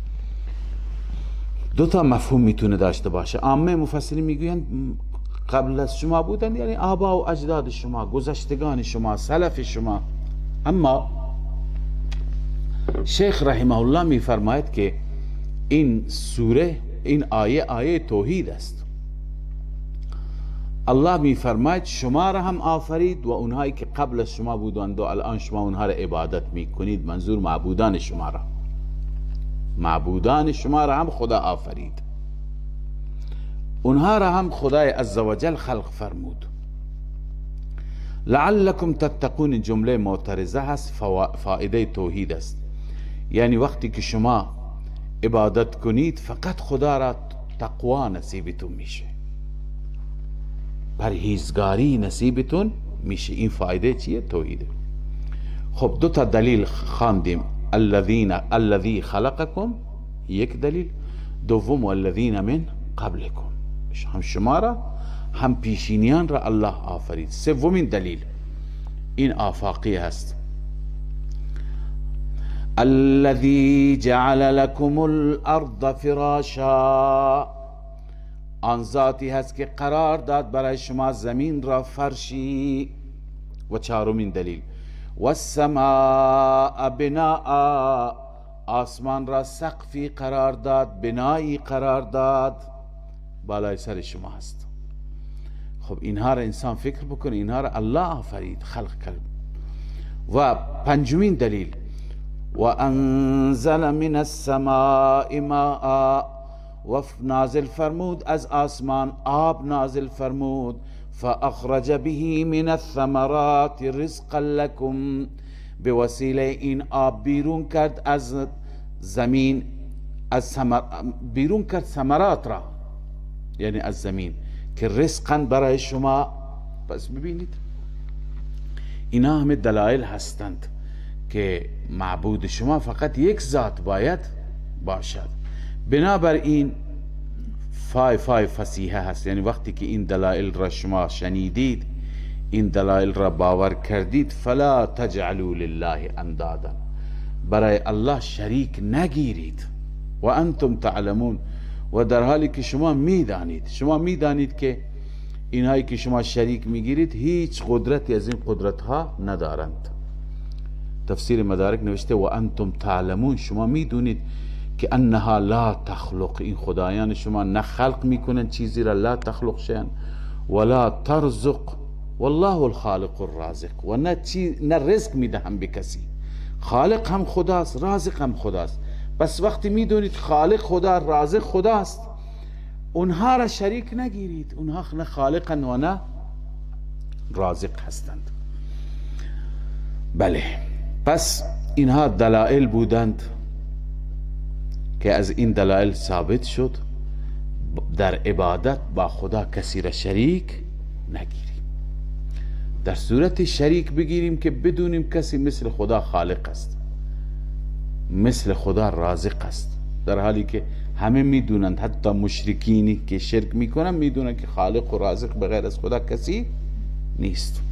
دو تا مفهوم میتونه داشته باشه. عامه مفسرین میگویند قبل از شما بودند یعنی آبا و اجداد شما، گذشتگان شما، سلف شما. اما شیخ رحمه الله میفرماید که این سوره، این آیه آیه توحید است. الله میفرماید شما را هم آفرید و اونهایی که قبل از شما بودند و الان شما اونها را عبادت میکنید، منظور معبودان شما را، معبودان شما را هم خدا آفرید، اونها را هم خدای عزوجل خلق فرمود. لعلکم تتقون جمله معترضه هست، فائده توحید است. یعنی وقتی که شما عبادت کنید فقط خدا را تقوا نصیبتون میشه، پرهیزگاری نصیبتون میشه. این فایده چیه؟ توحیده. خب دو تا دلیل خواندیم، الذین الذی خلقکم یک دلیل، دوم والذین من قبلکم، هم شما را هم پیشینیان را الله آفرید. سومین دلیل این آفاقی هست، الذی جعل لكم الارض فراشا، آن ذاتی هست که قرار داد برای شما زمین را فرشی. و چهارمین دلیل والسماء بناء، آسمان را سقفی قرار داد، بنایی قرار داد، بالای سر شما هست. خب اینها را انسان فکر بکنه، اینها را الله آفرید، خلق کرد. و پنجمین دلیل و انزل من السماء ماء، و نازل فرمود از آسمان آب نازل فرمود، فاخرج به من الثمرات رزقا لكم، به وسیله این آب بیرون کرد از زمین، از ثمر بیرون کرد ثمرات را، یعنی از زمین، که رزقا برای شما. پس ببینید اینا همه دلایل هستند که معبود شما فقط یک ذات باید باشد. بنابراین فای فای فصیحه هست، یعنی وقتی که این دلایل را شما شنیدید، این دلایل را باور کردید، فلا تجعلوا لله اندادا، برای الله شریک نگیرید، و انتم تعلمون، و در حالی که شما میدانید، شما میدانید که اینهایی که شما شریک میگیرید هیچ قدرتی از این قدرت ها ندارند. تفسیر مدارک نوشته و انتم تعلمون، شما میدونید که انها لا تخلق، این خدایان شما نه خلق میکنن چیزی را، لا تخلق شیئا ولا ترزق والله الخالق الرازق، و نه چیز نه رزق میدهم به کسی. خالق هم خداست، رازق هم خداست. پس وقتی میدونید خالق خدا، رازق خداست، اونها را شریک نگیرید، اونها نه خالقن و نه رازق هستند. بله، پس اینها دلائل بودند که از این دلائل ثابت شد در عبادت با خدا کسی را شریک نگیریم. در صورت شریک بگیریم که بدونیم کسی مثل خدا خالق است، مثل خدا رازق است، در حالی که همه میدونند، حتی مشرکینی که شرک میکنن میدونند که خالق و رازق بغیر از خدا کسی نیست.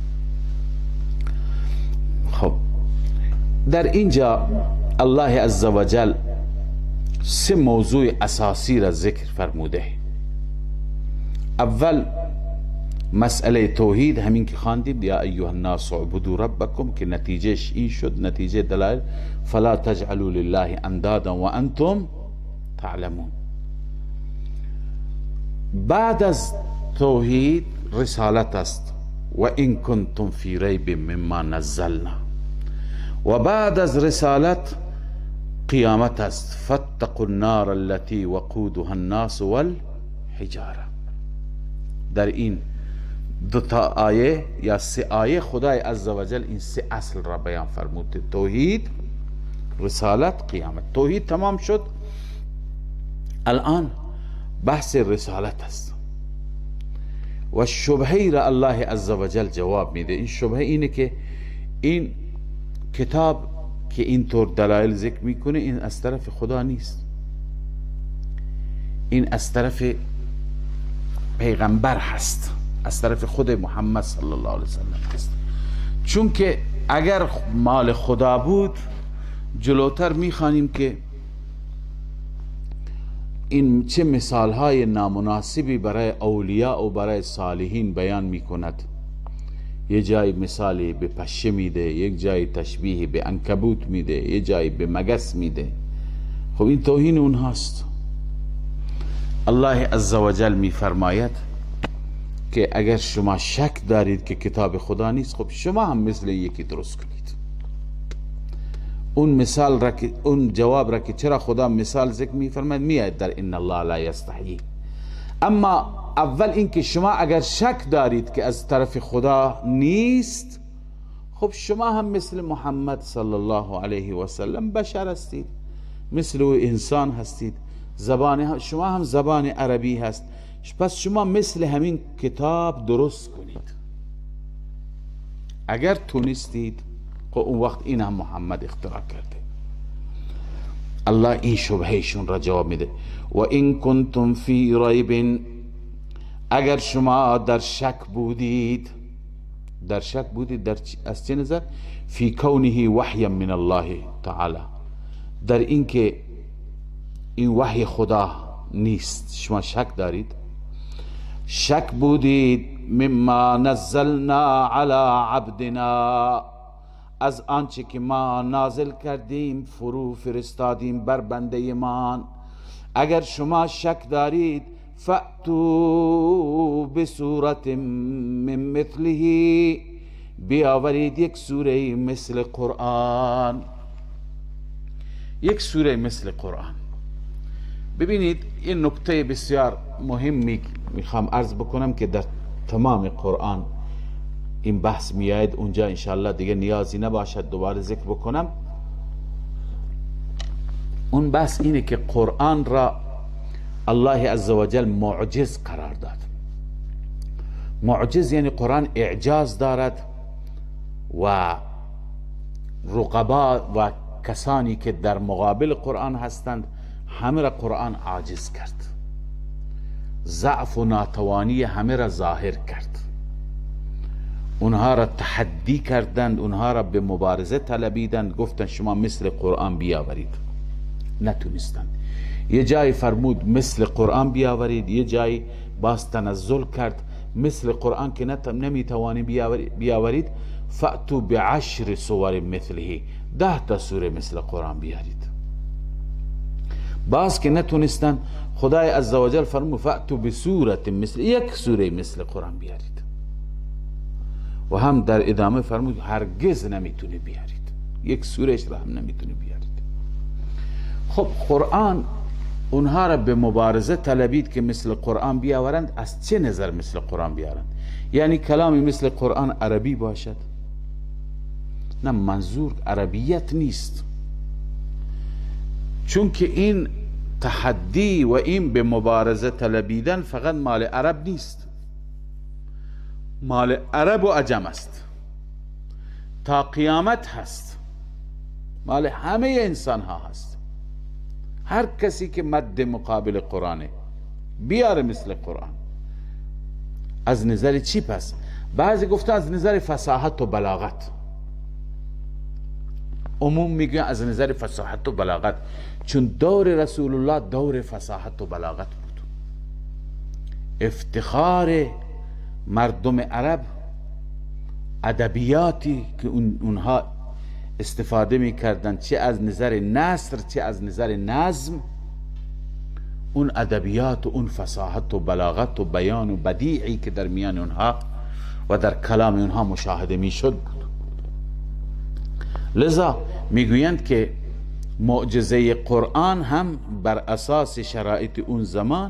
خب در اینجا الله عزوجل سه موضوع اساسی را ذکر فرموده. اول مسئله توحید، همین که خواندیم یا ایها الناس اعبدوا ربکم، که نتیجهش این شد، نتیجه دلائل فلا تجعلوا لله اندادا وانتم تعلمون. بعد از توحید رسالت است، و این کنتم فی ریب مما نزلنا. و بعد از رسالت قیامت است، فاتقوا النار التي وقودها الناس والحجاره. در این دو تا آیه یا سه آیه خدای عزوجل این سه اصل را بیان فرمود: توحید، رسالت، قیامت. توحید تمام شد، الان بحث رسالت است و شبهه را الله عزوجل جواب میده. این شبهه اینه که این کتاب که اینطور دلایل ذکر میکنه این از طرف خدا نیست، این از طرف پیغمبر هست، از طرف خود محمد صلی الله علیه وسلم هست. چون که اگر مال خدا بود جلوتر میخوانیم که این چه مثال های نامناسبی برای اولیاء و برای صالحین بیان میکند. یه جای مثالی به پشه میده، یک جای تشبیه به عنکبوت میده، یه جای به مگس میده. خب این توهین اونهاست. الله عزوجل میفرماید که اگر شما شک دارید که کتاب خدا نیست، خب شما هم مثل یکی درست کنید. اون مثال را که اون جواب را که چرا خدا مثال ذکر میفرماید میاد در ان الله لا یستحیی. اما اول این که شما اگر شک دارید که از طرف خدا نیست، خب شما هم مثل محمد صلی الله علیه و سلم بشر هستید، مثل او انسان هستید، زبان شما هم زبان عربی هست، پس شما مثل همین کتاب درست کنید. اگر تونستید، خب اون وقت این هم محمد اختراع کرده. الله این شبهشون را جواب میده. و این کنتم فی ریب، اگر شما در شک بودید، در شک بودید در از چه نظر؟ فی کونه وحی من الله تعالی، در اینکه این وحی خدا نیست، شما شک دارید، شک بودید مما نزلنا علی عبدنا، از آنچه که ما نازل کردیم فرو فرستادیم بر بنده مان. اگر شما شک دارید فأتوا بسورة من مثله، بیاورید یک سوره مثل قرآن، یک سوره مثل قرآن. ببینید این نکته بسیار مهمی میخوام عرض بکنم که در تمام قرآن این بحث میاید، اونجا انشاءالله دیگه نیازی نباشد دوباره ذکر بکنم. اون بحث اینه که قرآن را الله عزوجل معجز قرار داد. معجز یعنی قرآن اعجاز دارد و رقبا و کسانی که در مقابل قرآن هستند همه را قرآن عاجز کرد، ضعف و ناتوانی همه را ظاهر کرد، اونها را تحدی کردند، اونها را به مبارزه طلبیدند، گفتند شما مثل قرآن بیاورید، نتونستند. یه جای فرمود مثل قرآن بیاورید، یه جای باز تنزل کرد مثل قرآن که نمیتوانی بیاورید فأتوا بعشر سور مثله، ده تا سوره مثل قرآن بیارید. باز که نتونستن خدای عزوجل فرمود فأتوا بسورة مثل، یک سوره مثل قرآن بیارید. و هم در ادامه فرمود هرگز نمیتونه بیارید، یک سورهش را هم نمیتونه بیارید. خب قرآن اونها را به مبارزه طلبید که مثل قرآن بیاورند. از چه نظر مثل قرآن بیارند؟ یعنی کلامی مثل قرآن عربی باشد؟ نه، منظور عربیت نیست، چون که این تحدی و این به مبارزه طلبیدن فقط مال عرب نیست، مال عرب و عجم است، تا قیامت هست. مال همه انسان ها هست. هر کسی که مد مقابل قرآنه بیاره مثل قرآن. از نظر چی پس؟ بعضی گفته از نظر فصاحت و بلاغت، عموم میگه از نظر فصاحت و بلاغت، چون دور رسول الله دور فصاحت و بلاغت بود. افتخار مردم عرب، ادبیاتی که اون اونها استفاده میکردن، چه از نظر نثر چه از نظر نظم، اون ادبیات و اون فصاحت و بلاغت و بیان و بدیعی که در میان اونها و در کلام اونها مشاهده میشد بود. لذا میگویند که معجزه قرآن هم بر اساس شرایط اون زمان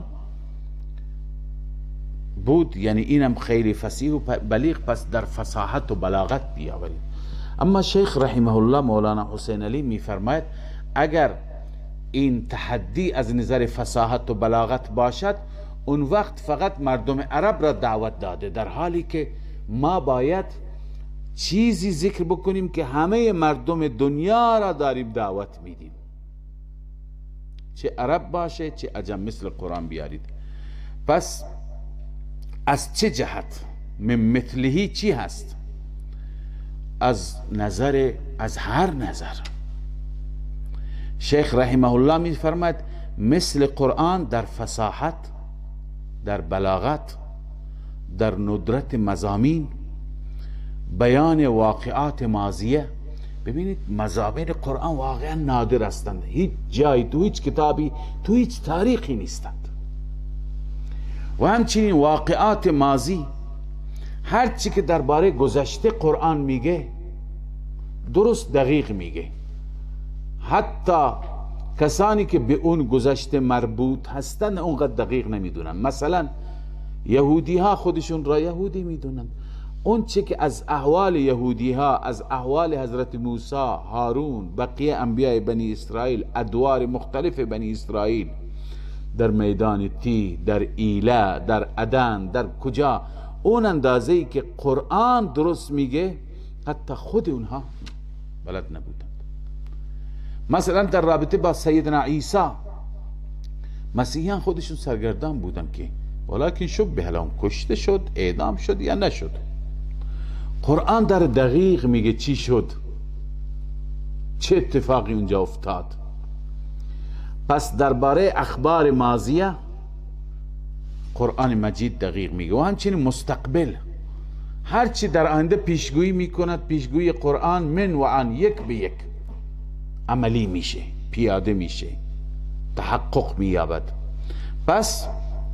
بود، یعنی اینم خیلی فصیح و بلیغ، پس در فصاحت و بلاغت بیاورید. اما شیخ رحمه الله مولانا حسین علی میفرماید اگر این تحدی از نظر فصاحت و بلاغت باشد، اون وقت فقط مردم عرب را دعوت داده، در حالی که ما باید چیزی ذکر بکنیم که همه مردم دنیا را داریم دعوت میدیم، چه عرب باشه چه عجم، مثل قرآن بیارید. پس از چه جهت؟ من مثلهی چی هست؟ از نظر، از هر نظر. شیخ رحمه الله می فرماید مثل قرآن در فصاحت، در بلاغت، در ندرت مضامین، بیان واقعات ماضیه. ببینید مضامین قرآن واقعا نادر هستند، هیچ جای تو هیچ کتابی تو هیچ تاریخی نیستند. و همچنین واقعات ماضی، هر چی که درباره گذشته قرآن میگه درست دقیق میگه، حتی کسانی که به اون گذشته مربوط هستند اونقدر دقیق نمیدونن. مثلا یهودی ها خودشون را یهودی میدونن، اون چی که از احوال یهودی ها، از احوال حضرت موسی، هارون، بقیه انبیاء بنی اسرائیل، ادوار مختلف بنی اسرائیل در میدان تی، در ایله، در عدن، در کجا، اون اندازه‌ای که قرآن درست میگه حتی خود اونها بلد نبودند. مثلا در رابطه با سیدنا عیسی، مسیحیان خودشون سرگردان بودن که ولیکن شبه لهم، کشته شد، اعدام شد یا نشد. قرآن در دقیق میگه چی شد، چه اتفاقی اونجا افتاد. پس درباره اخبار ماضیه قرآن مجید دقیق میگه. و همچنین مستقبل، هرچی در آینده پیشگویی میکند، پیشگویی قرآن من و عن، یک به یک عملی میشه، پیاده میشه، تحقق مییابد. پس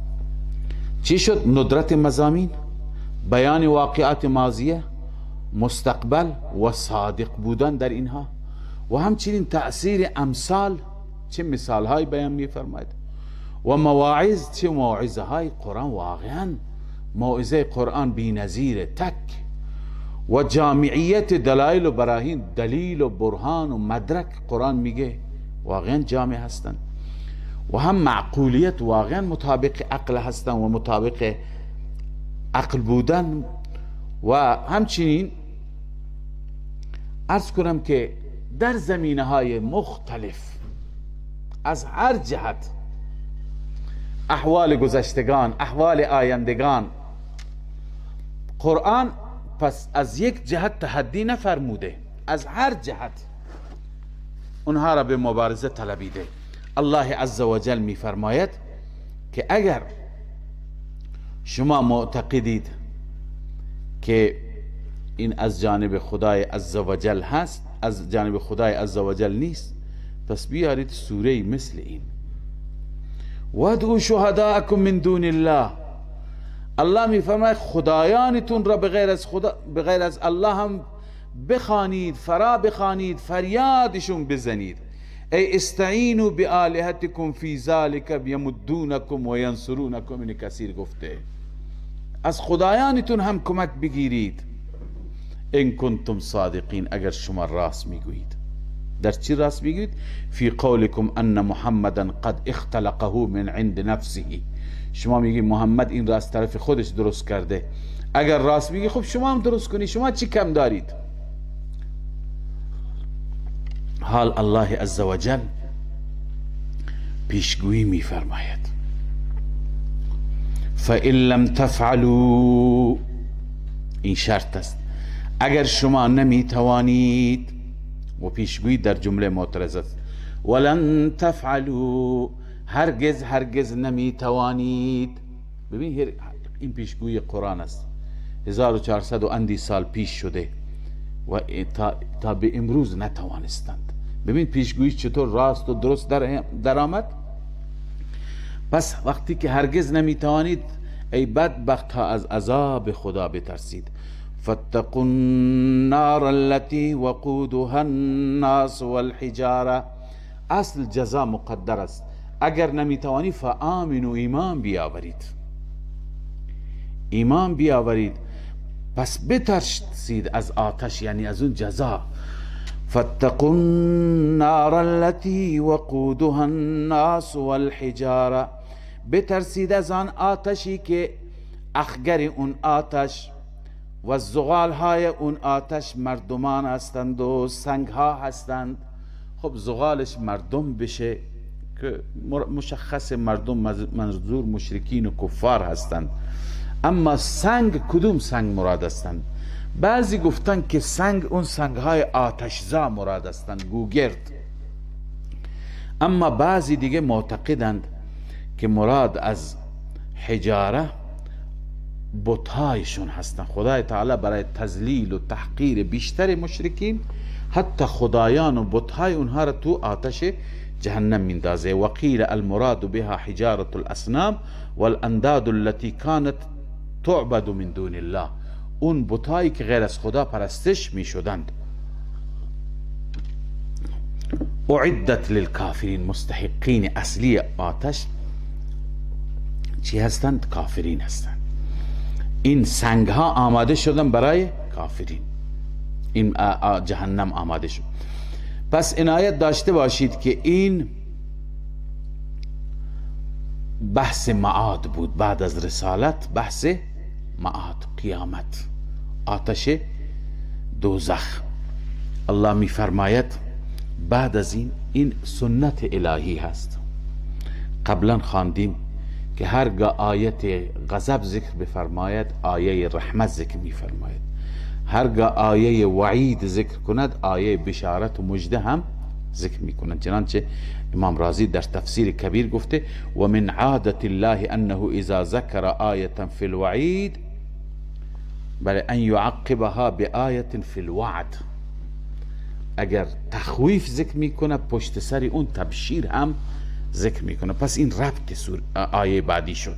چی شد؟ ندرت مضامین، بیان واقعات ماضیه، مستقبل و صادق بودن در اینها. و همچنین تأثیر امثال، چه مثال های بیان میفرماید، و مواعظ، چه موعظه های قرآن. واقعا موعظه قرآن بی نظیر، تک. و جامعیت دلایل و براهین، دلیل و برهان و مدرک قرآن میگه واقعا جامع هستند. و هم معقولیت، واقعا مطابق عقل هستند و مطابق عقل بودن. و همچنین عرض کنم که در زمینه های مختلف از هر جهت، احوال گذشتگان، احوال آیندگان، قرآن پس از یک جهت تحدی نفرموده، از هر جهت اونها را به مبارزه طلبیده. الله عز و جل می فرماید که اگر شما معتقدید که این از جانب خدای عز و جل هست، از جانب خدای عز و جل نیست، پس بیارید سوره مثل این، وادعوا شهداءکم من دون الله. الله می فرماید خدایانتون را بغیر از خدا، بغیر از الله هم بخوانید، فرا بخوانید، فریادشون بزنید. ای استعینوا بآلهتکم فی ذلک یمدونکم و ینصرونکم. این کثیر گفته از خدایانتون هم کمک بگیرید، ان کنتم صادقین، اگر شما راست میگویید. در چی راست میگویید؟ فی قولکم ان محمدا قد اختلقه من عند نفسه. شما میگید محمد این را از طرف خودش درست کرده. اگر راست میگی خب شما هم درست کنید، شما چی کم دارید؟ حال الله عزوجل پیشگویی میفرماید فَإِن لَمْ تَفْعَلُوا، این شرط است، اگر شما نمیتوانید، و پیشگویی در جمله معترض است، ولن تفعلوا، هرگز هرگز نمیتوانید. ببین این پیشگویی قرآن است، هزار و چهارصد و اندی سال پیش شده و تا, تا به امروز نتوانستند. ببین پیشگویی چطور راست و درست در, در آمد. پس وقتی که هرگز نمیتوانید، ای بدبخت ها، از عذاب خدا بترسید. فاتقوا النار التي وقودها الناس والحجاره، اصل جزا مقدر است. اگر نمیتوانی فآمنوا، ایمان بیاورید، ایمان بیاورید، پس بترسید از آتش، یعنی از اون جزا. فاتقوا النار التي وقودها الناس والحجاره، بترسید از آن آتشی که اخگر اون آتش و زغال های اون آتش مردمان هستند و سنگ ها هستند. خب زغالش مردم بشه که مشخص مردم منظور مشرکین و کفار هستند، اما سنگ کدوم سنگ مراد هستند؟ بعضی گفتن که سنگ اون سنگ های آتشزا مراد هستند، گوگرد. اما بعضی دیگه معتقدند که مراد از حجاره بتهایشون هستند. خدای تعالی برای تذلیل و تحقیر بیشتر مشرکین حتی خدایان و بتهای اونها را تو آتش جهنم میندازه. وقیل المراد بها حجاره الاصنام والانداد التي كانت تعبد من دون الله، اون بتهایی که غیر از خدا پرستش می شدند. اعدت للکافرین، مستحقین اصلی آتش چی هستند؟ کافرین هستند. این سنگ ها آماده شدن برای کافرین، این جهنم آماده شد. پس عنایت داشته باشید که این بحث معاد بود، بعد از رسالت بحث معاد، قیامت، آتش دوزخ. الله می فرماید بعد از این، این سنت الهی هست. قبلا خواندیم که هرگاه آیت غضب ذکر بفرماید آیه رحمت ذکر می فرماید، هرگاه آیه وعید ذکر کند آیه بشارت و مجده هم ذکر می کند. چنانچه امام رازی در تفسیر کبیر گفته و من عادت الله انه اذا ذکر آیه فی الوعید بل ان یعقبها بآیه فی الوعد، اگر تخویف ذکر می کند پشت سر اون تبشیر هم ذکر می کند. پس این ربط آیه بعدی شد.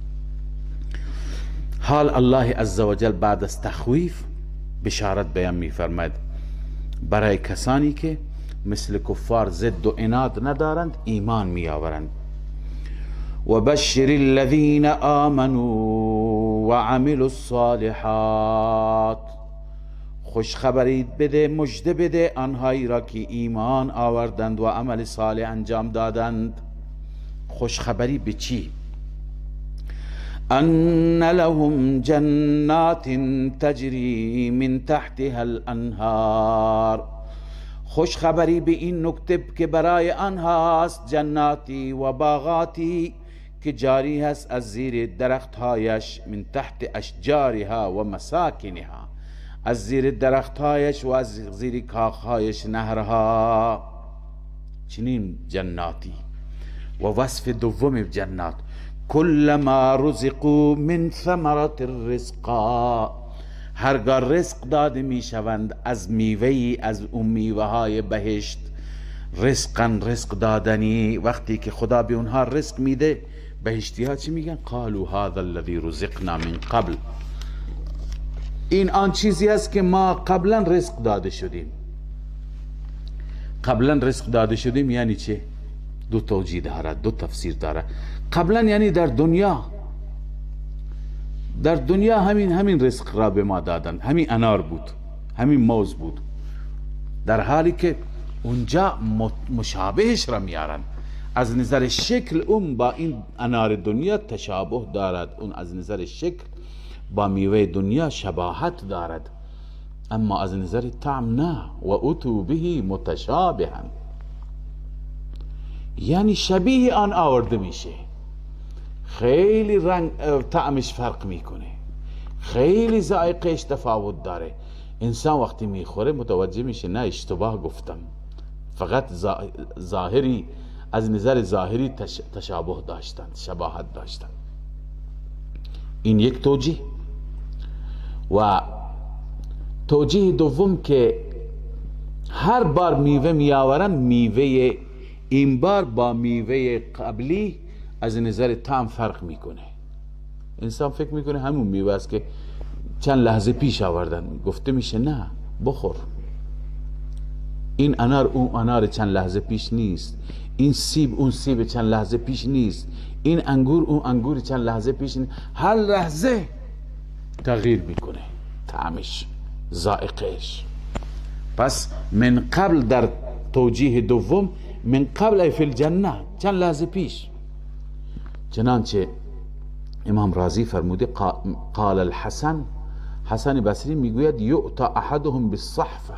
حال الله عزوجل بعد از تخویف بشارت بیان می فرماید برای کسانی که مثل کفار ضد و عناد ندارند، ایمان می آورند. و بشر الذین آمنوا و عملوا الصالحات، خوشخبری بده، مژده بده آنهایی را که ایمان آوردند و عمل صالح انجام دادند. خوشخبری به چی؟ ان لهم جنات تجری من تحتها الانهار، خوشخبری به این نکته که برای آنهاست جناتی و باغاتی که جاری هست از زیر درختهایش، من تحت اشجارها و مساکنها، از زیر درختهایش و از زیر کاخهایش نهرها. چنین جناتی. و وصف دوم جنات کلما رزقوا من ثمرات الرزقا، هرگاه رزق داده می شوند از میوهی از اون میوه های بهشت، رزقا رزق دادنی، وقتی که خدا به اونها رزق میده بهشتی ها چی میگن؟ قالوا هذا الذي رزقنا من قبل، این آن چیزی است که ما قبلا رزق داده شدیم. قبلا رزق داده شدیم یعنی چه؟ دو توجیه داره، دو تفسیر داره. قبلا یعنی در دنیا، در دنیا همین همین رزق را به ما دادن، همین انار بود، همین موز بود، در حالی که اونجا مشابهش را میارن. از نظر شکل اون با این انار دنیا تشابه دارد، اون از نظر شکل با میوه دنیا شباهت دارد، اما از نظر طعم نه. و اتو به متشابها، یعنی شبیه آن آورده میشه، خیلی رنگ طعمش فرق میکنه، خیلی ذائقهش تفاوت داره. انسان وقتی میخوره متوجه میشه نه اشتباه گفتم، فقط ظاهری از نظر ظاهری تش... تشابه داشتن، شباهت داشتن. این یک توجیه. و توجیه دوم که هر بار میوه میآورن، میوه این بار با میوه قبلی از نظر طعم فرق میکنه. انسان فکر میکنه همون میوه است که چند لحظه پیش آوردن، گفته میشه نه بخور، این انار اون انار چند لحظه پیش نیست، این سیب اون سیب چند لحظه پیش نیست، این انگور اون انگور چند لحظه پیش نیست. هر لحظه تغییر میکنه طعمش، ذائقهش. پس من قبل در توجیه دوم، من قبل ای فی الجنه، چند لحظه پیش. چنانچه امام رازی فرموده قال الحسن، حسن بصری میگوید یؤتی احدهم بالصحفه،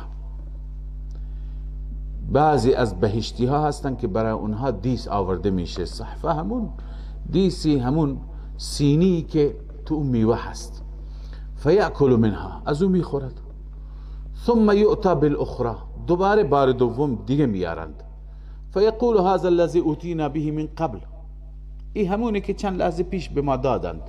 بعضی از بهشتی ها هستن که برای اونها دیس آورده میشه. صحفه همون دیسی، همون سینی که تو اون میوه هست. فیأکل منها، از اون میخورد. ثم یؤتی بالاخرى، دوباره بار دوم دیگه میارند. فیقول هذا الذی اوتینا به من قبل، این همونه که چند لحظه پیش به ما دادند.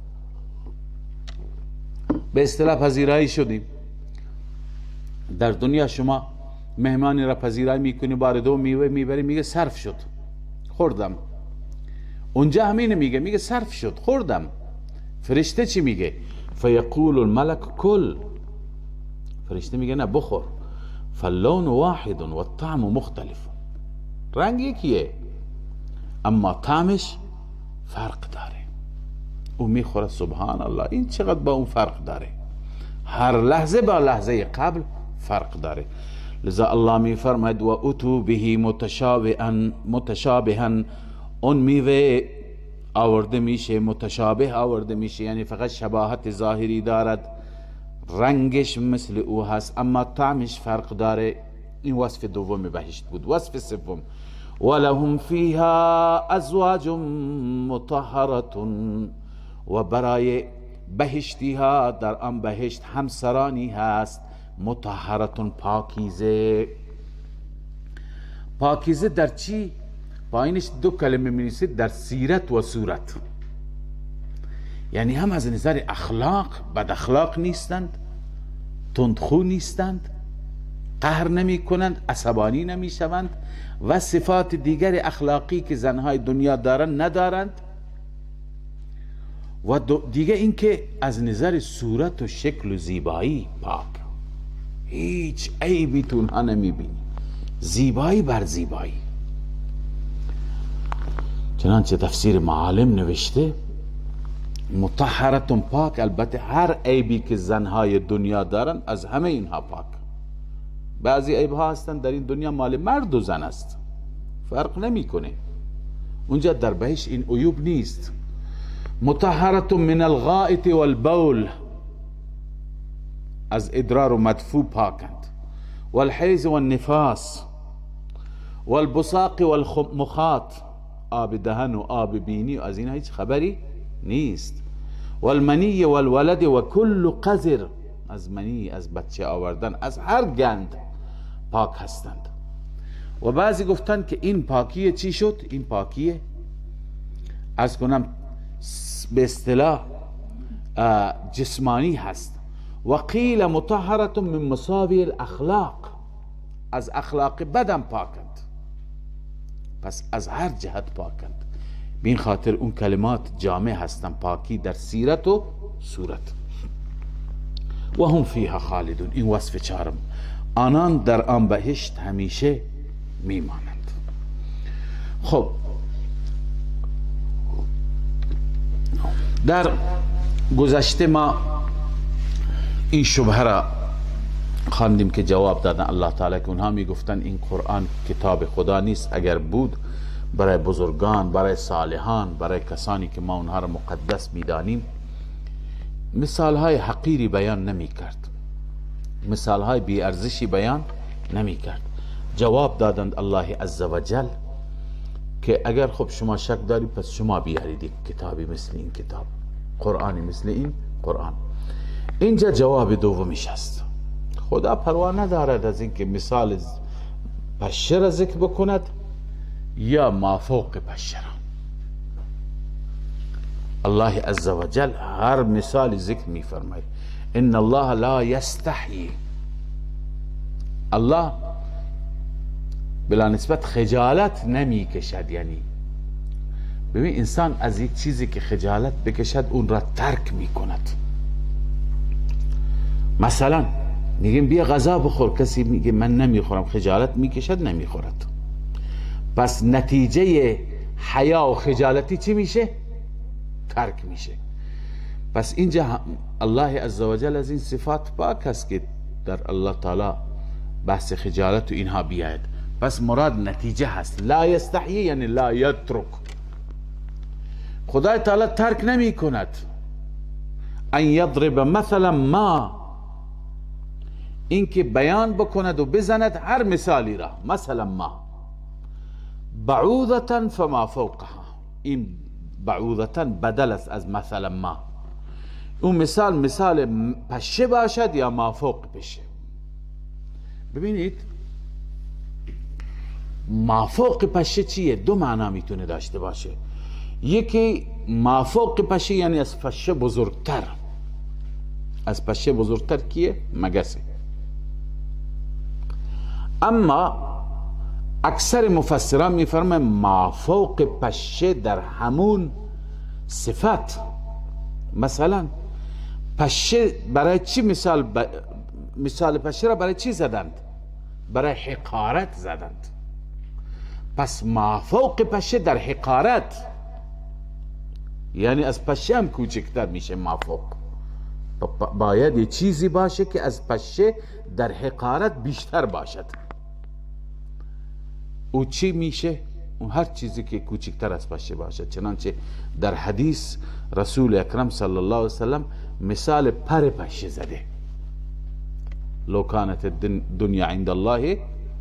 به اصطلاح پذیرایی شدیم. در دنیا شما مهمانی را پذیرایی میکنی، بار دو میوه میبری، میگه صرف شد خوردم. اونجا همینه میگه، میگه صرف شد خوردم. فرشته چی میگه؟ فیقول الملک کل، فرشته میگه نه بخور. فاللون واحد و الطعم مختلف، رنگ یکیه اما طعمش فرق داره. او میخوره سبحان الله، این چقدر با اون فرق داره، هر لحظه با لحظه قبل فرق داره. لذا الله میفرماید و اتو به متشابها، متشابها اون میوه آورده میشه، متشابه آورده میشه، یعنی فقط شباهت ظاهری دارد، رنگش مثل او هست اما طعمش فرق داره. این وصف دوم بهشت بود. وصف سوم ولهم فیها ازواج مطهرة، و برای بهشتی ها در آن بهشت همسرانی هست، مطهرة پاکیزه. پاکیزه در چی؟ پایینش دو کلمه می نویسید، در سیرت و صورت، یعنی هم از نظر اخلاق بد اخلاق نیستند، تندخو نیستند، قهر نمی کنند، عصبانی نمی شوند و صفات دیگر اخلاقی که زنهای دنیا دارند ندارند. و دیگه این که از نظر صورت و شکل و زیبایی پاک، هیچ عیبی تو اونها نمی بینی، زیبایی بر زیبایی. چنانچه تفسیر معالم نوشته مطهرتون پاک، البته هر عیبی که زنهای دنیا دارن از همه اینها پاک. بعضی عیب ها هستن در این دنیا مال مرد و زن است، فرق نمی کنه. اونجا در بهش این عیوب نیست. مطهرتون من الغائط والبول، از ادرار و مدفوع پاکند. والحیض والنفاس والبصاق والمخاط، آب دهن و آب بینی و از این هیچ خبری نیست. والمنی والولد و کل قذر، از منی، از بچه آوردن، از هر گند پاک هستند. و بعضی گفتن که این پاکیه چی شد؟ این پاکیه از کنم به اصطلاح جسمانی هست. و قیل مطهرة من مساوی الاخلاق، از اخلاق بدم پاکند، پس از هر جهت پاکند. بین خاطر اون کلمات جامع هستن، پاکی در سیرت و صورت. و هم فیها خالدون، این وصف چهارم، آنان در آن بهشت همیشه میمانند. خب در گذشته ما این شبهه را خواندیم که جواب دادن الله تعالی که اونها میگفتن این قرآن کتاب خدا نیست، اگر بود برای بزرگان، برای صالحان، برای کسانی که ما اونها را مقدس میدانیم مثال های حقیری بیان نمی کرد. مثال های بی ارزشی بیان نمی کرد. جواب دادند الله عزوجل که اگر خب شما شک داری پس شما بیارید کتابی مثل این کتاب، قرآنی مثل این قرآن. اینجا جواب دومیش است. خدا پروا ندارد از اینکه مثال پشه را ذکر بکند یا مافوق پشه را. الله عزوجل هر مثال ذکر می فرماید. ان الله لا یستحیی، الله بلا نسبت خجالت نمی کشد. یعنی ببین انسان از یک چیزی که خجالت بکشد اون را ترک می کند. مثلا میگیم بیا غذا بخور، کسی میگه من نمیخورم، خجالت میکشد نمیخورد. پس نتیجه حیا و خجالتی چی میشه؟ ترک میشه. پس اینجا الله عزوجل از این صفات پاک است که در الله تعالی بحث خجالت و اینها بیاید. پس مراد نتیجه هست. لا یستحیی یعنی لا یترک. خدای تعالی ترک نمی کند. ان یضرب مثلا ما، اینکه بیان بکند و بزند هر مثالی را. مثلا ما بعوضة فما فوقها، این بعوضة بدل است از مثلا ما. اون مثال مثال پشه باشد یا ما فوق پشه. ببینید ما فوق پشه چیه؟ دو معنا میتونه داشته باشه. یکی ما فوق پشه یعنی از پشه بزرگتر. از پشه بزرگتر کیه؟ مگسه. اما اکثر مفسران میفرماین ما فوق پشه در همون صفت. مثلا پشه برای چی مثال ب... مثال پشه را برای چی زدند؟ برای حقارت زدند. پس ما فوق پشه در حقارت، یعنی از پشه هم کوچکتر میشه ما فوق. باید یه چیزی باشه که از پشه در حقارت بیشتر باشد. او چی میشه؟ اون هر چیزی که کوچکتر از پشه باشد. چنانچه در حدیث رسول اکرم صلی الله علیه وسلم مثال پر پشه زده. لو کانت دنیا عند الله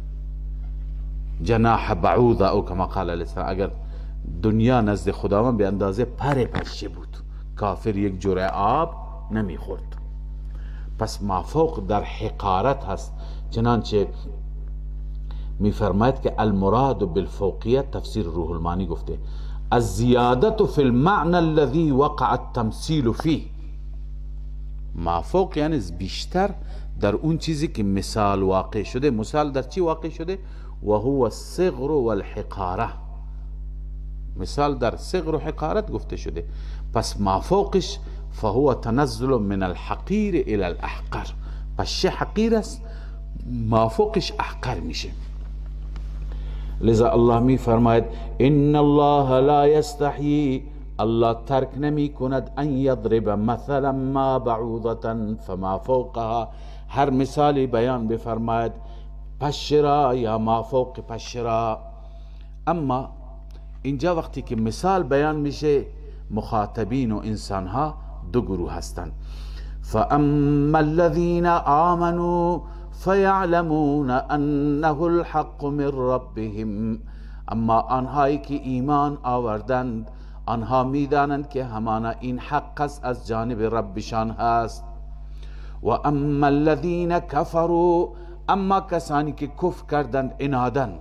جناح بعوضه او کما قال علیه السلام، اگر دنیا نزد خداوند به اندازه پر پشه بود کافر یک جرعه آب نمیخورد. پس مافوق در حقارت هست. چنانچه میفرماید که المراد بالفوقیت، تفسیر روح المانی گفته الزیادت فی المعنى الذي وقع التمثيل فيه. مافوق یعنی بیشتر در اون چیزی که مثال واقع شده. مثال در چی واقع شده؟ و هو الصغر والحقاره. مثال در صغر و حقارت گفته شده. پس مافوقش فهو تنزل من الحقیر الى الاحقر. پس حقیر است، مافوقش احقر میشه. لذا الله می فرماید ان الله لا یستحیی، الله ترک نمی کند ان یضرب مثلا ما بعوضة فما فوقها، هر مثالی بیان بفرماید پشرا یا ما فوق پشرا. اما اینجا وقتی که مثال بیان میشه مخاطبین و انسان ها دو گروه هستند. فاما الذین آمنوا فیعلمون انه الحق من ربهم، اما آنهایی که ایمان آوردند آنها میدانند که همانا این حق است از جانب ربشان هست. و اما الذین کفروا، اما کسانی که کفر کردند عنادن،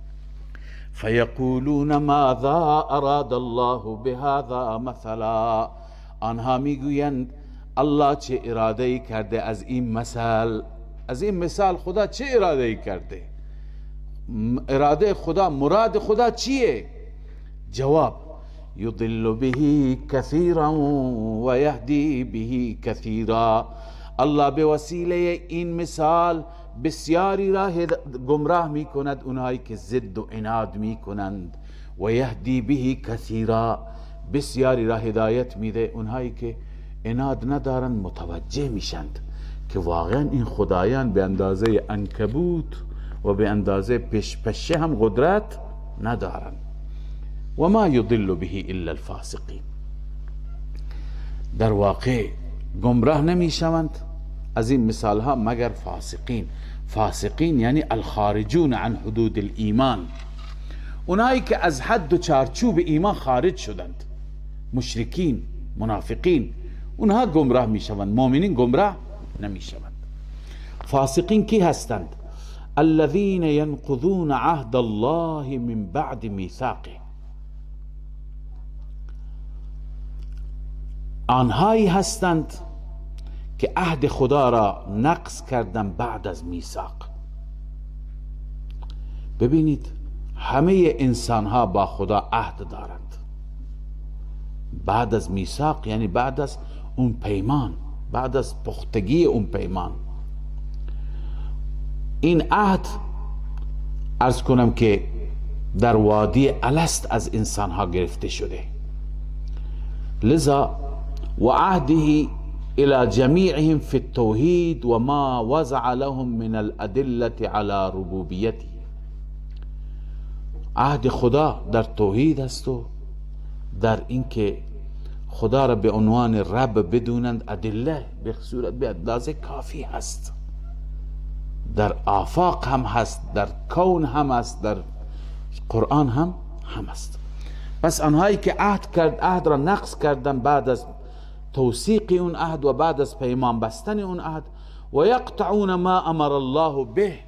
فیقولون ماذا اراد الله بهذا مثلا، آنها میگویند الله چه اراده ای کرده از این مثال. از این مثال خدا چه اراده ای کرده؟ اراده خدا، مراد خدا چیه؟ جواب یضل به کثیرا و یهدی به کثیرا. الله به وسیله این مثال بسیاری را گمراه می کند، اونهایی که ضد و عناد می کنند. و یهدی به کثیرا، بسیاری را هدایت میده، اونهایی که عناد ندارن متوجه میشند که واقعا این خدایان به اندازه عنکبوت و به اندازه پش پشه هم قدرت ندارن. و ما یضل به الا الفاسقین، در واقع گمراه نمی شوند از این مثال ها مگر فاسقین. فاسقین یعنی الخارجون عن حدود الایمان، اونایی که از حد و چارچوب ایمان خارج شدند، مشرکین، منافقین، اونها گمراه می شوند، مؤمنین گمراه نمی شوند. فاسقین کی هستند؟ الذين ينقضون عهد الله من بعد میثاقه، آنهایی هستند که عهد خدا را نقض کردن بعد از میثاق. ببینید همه انسان ها با خدا عهد دارند، بعد از میثاق یعنی بعد از اون پیمان، بعد از پختگی اون پیمان. این عهد عرض کنم که در وادی الست از انسان ها گرفته شده، لذا و عهده الى جميعهم في التوحید و ما وضع لهم من الادله على ربوبیته. عهد خدا در توحید است و در اینکه خدا را به عنوان رب بدونند، ادله به صورت به اندازه کافی هست، در آفاق هم هست، در کون هم هست، در قرآن هم هم هست. پس آنهایی که عهد کرد، عهد را نقض کردن بعد از توثیق اون عهد و بعد از پیمان بستن اون عهد، و یقطعون ما امر الله به،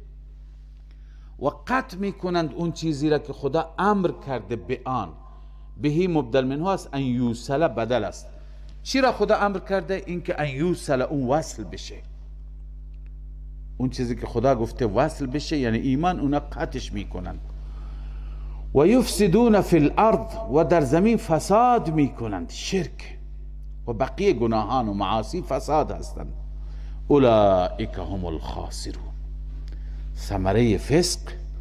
و قطع میکنند اون چیزی را که خدا امر کرده به آن. بهی مبدل منه است، ان یوصل بدل است. چی را خدا امر کرده؟ اینکه ان یوصل اون وصل بشه، اون چیزی که خدا گفته وصل بشه یعنی ایمان، اونا قطعش میکنند. و یفسدون فی الارض، و در زمین فساد میکنند، شرک و بقیه گناهان و معاصی فساد هستند. اولئک هم الخاسرون. ثمره فسق،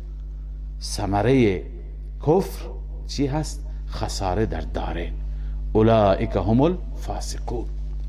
ثمره کفر چی هست؟ خساره در دارین. اولئک هم الفاسقون.